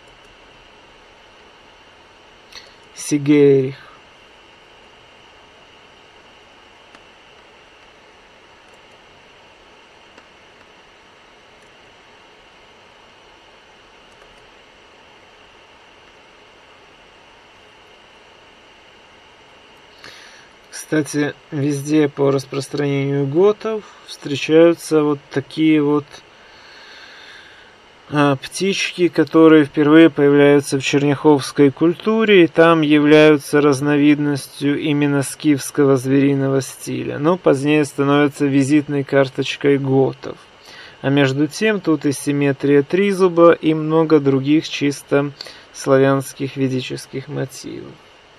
S1: Сигерих. Кстати, везде по распространению готов встречаются вот такие вот птички, которые впервые появляются в черняховской культуре и там являются разновидностью именно скифского звериного стиля, но позднее становятся визитной карточкой готов. А между тем тут и симметрия тризуба и много других чисто славянских ведических мотивов.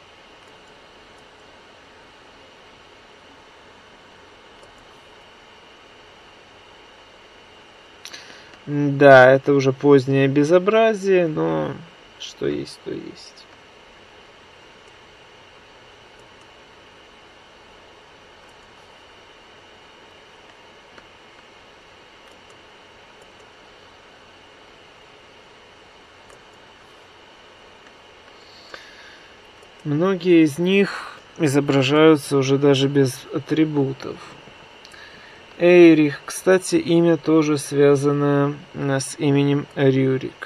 S1: Да, это уже позднее безобразие, но что есть, то есть. Многие из них изображаются уже даже без атрибутов. Эйрих, кстати, имя тоже связано с именем Рюрик.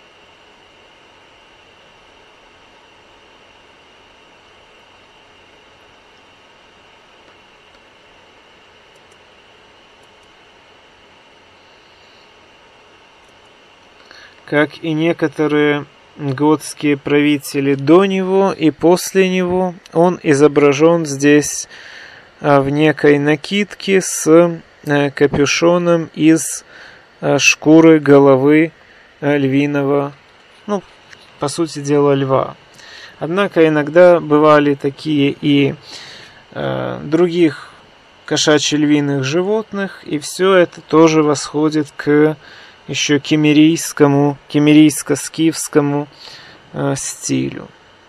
S1: Как и некоторые готские правители до него и после него, он изображен здесь в некой накидке с капюшоном из шкуры головы львиного, ну, по сути дела, льва. Однако иногда бывали такие и других кошачьи-львиных животных, и все это тоже восходит к еще кемерийско-скифскому стилю.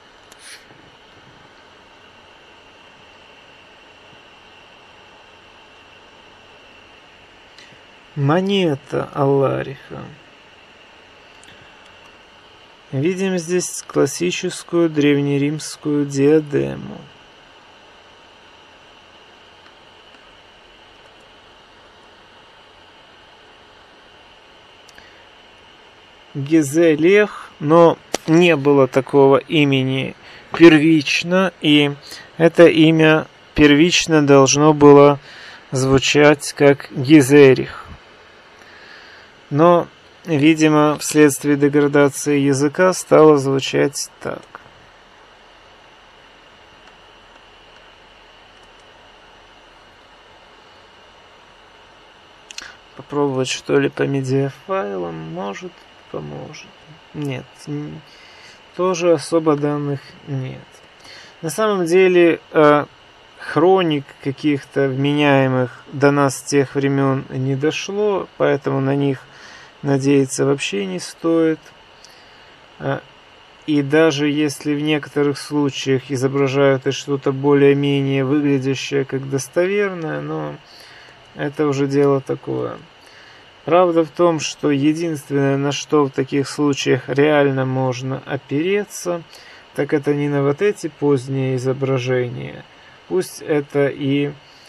S1: Монета Аллариха. Видим здесь классическую древнеримскую диадему. Гизелех, но не было такого имени первично, и это имя первично должно было звучать как Гизерих. Но, видимо, вследствие деградации языка стало звучать так. Попробовать, что ли, по медиафайлам, может, поможет. Нет, тоже особо данных нет. На самом деле, хроник каких-то вменяемых до нас с тех времен не дошло, поэтому на них надеяться вообще не стоит. И даже если в некоторых случаях изображают и что-то более-менее выглядящее как достоверное, но это уже дело такое. Правда в том, что единственное, на что в таких случаях реально можно опереться, так это не на вот эти поздние изображения. Пусть это и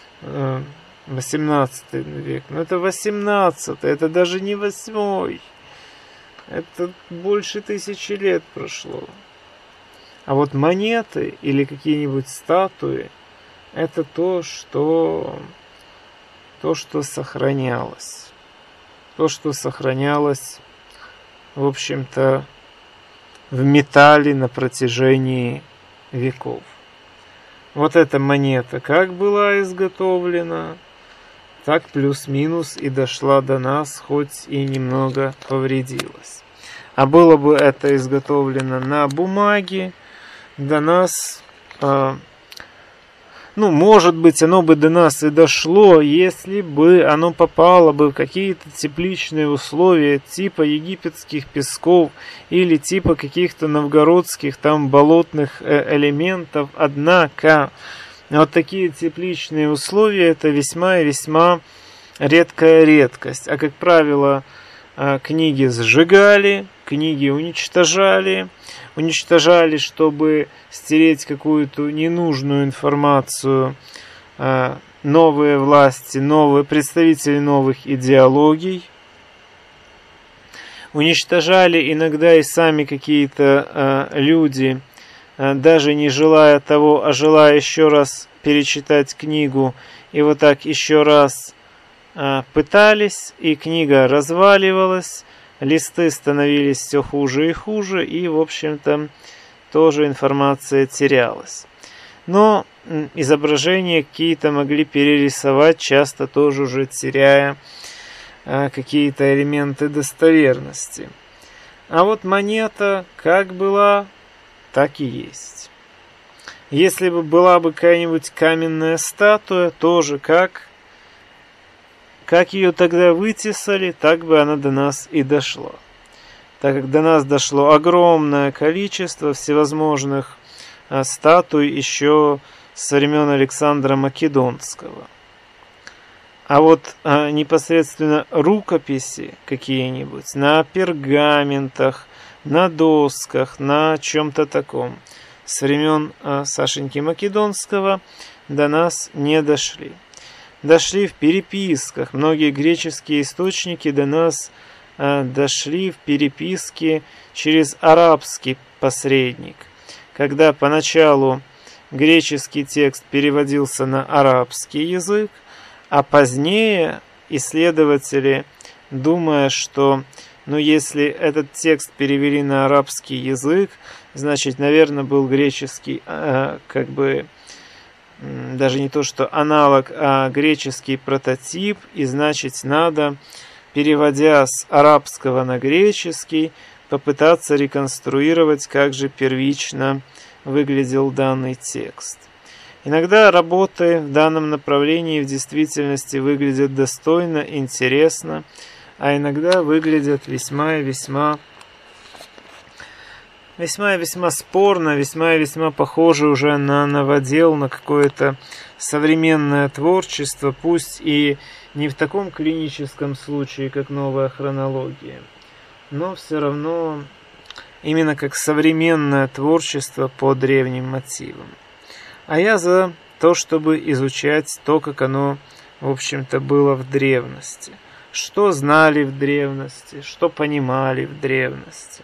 S1: 18 век, но это 18, это даже не 8. Это больше 1000 лет прошло. А вот монеты или какие-нибудь статуи, это то, что сохранялось. То, что сохранялось, в общем-то, в металле на протяжении веков. Вот эта монета как была изготовлена, так плюс-минус и дошла до нас, хоть и немного повредилась. А было бы это изготовлено на бумаге, до нас, может быть, оно бы до нас и дошло, если бы оно попало бы в какие-то тепличные условия типа египетских песков или типа каких-то новгородских там болотных элементов. Однако вот такие тепличные условия — это весьма и весьма редкая редкость. А как правило, книги сжигали, книги уничтожали, чтобы стереть какую-то ненужную информацию, новые власти, представители новых идеологий. Уничтожали иногда и сами какие-то люди, даже не желая того, а желая еще раз перечитать книгу, и вот так еще раз пытались, и книга разваливалась, листы становились все хуже и хуже, и, в общем-то, тоже информация терялась. Но изображения какие-то могли перерисовать, часто тоже уже теряя какие-то элементы достоверности. А вот монета как была, так и есть. Если бы была бы какая-нибудь каменная статуя, тоже как ее тогда вытесали, так бы она до нас и дошла. Так как до нас дошло огромное количество всевозможных статуй еще со времен Александра Македонского. А вот непосредственно рукописи какие-нибудь на пергаментах, на досках, на чем-то таком, с времен Сашеньки Македонского до нас не дошли. Дошли в переписках. Многие греческие источники до нас дошли в переписке через арабский посредник. Когда поначалу греческий текст переводился на арабский язык, а позднее исследователи, думая, что если этот текст перевели на арабский язык, значит, наверное, был греческий, даже не то что аналог, а греческий прототип, и значит, надо, переводя с арабского на греческий, попытаться реконструировать, как же первично выглядел данный текст. Иногда работы в данном направлении в действительности выглядят достойно, интересно, а иногда выглядят весьма и весьма спорно, весьма и весьма похоже уже на новодел, на какое-то современное творчество, пусть и не в таком клиническом случае, как новая хронология, но все равно именно как современное творчество по древним мотивам. А я за то, чтобы изучать то, как оно, в общем-то, было в древности. Что знали в древности, что понимали в древности.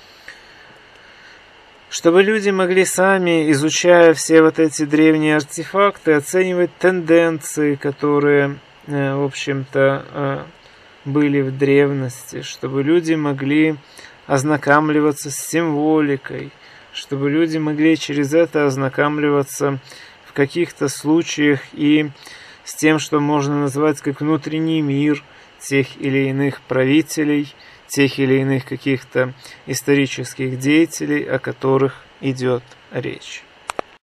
S1: Чтобы люди могли сами, изучая все вот эти древние артефакты, оценивать тенденции, которые, в общем-то, были в древности. Чтобы люди могли ознакомливаться с символикой. Чтобы люди могли через это ознакомливаться в каких-то случаях и с тем, что можно назвать как внутренний мир тех или иных правителей, тех или иных каких-то исторических деятелей, о которых идет речь.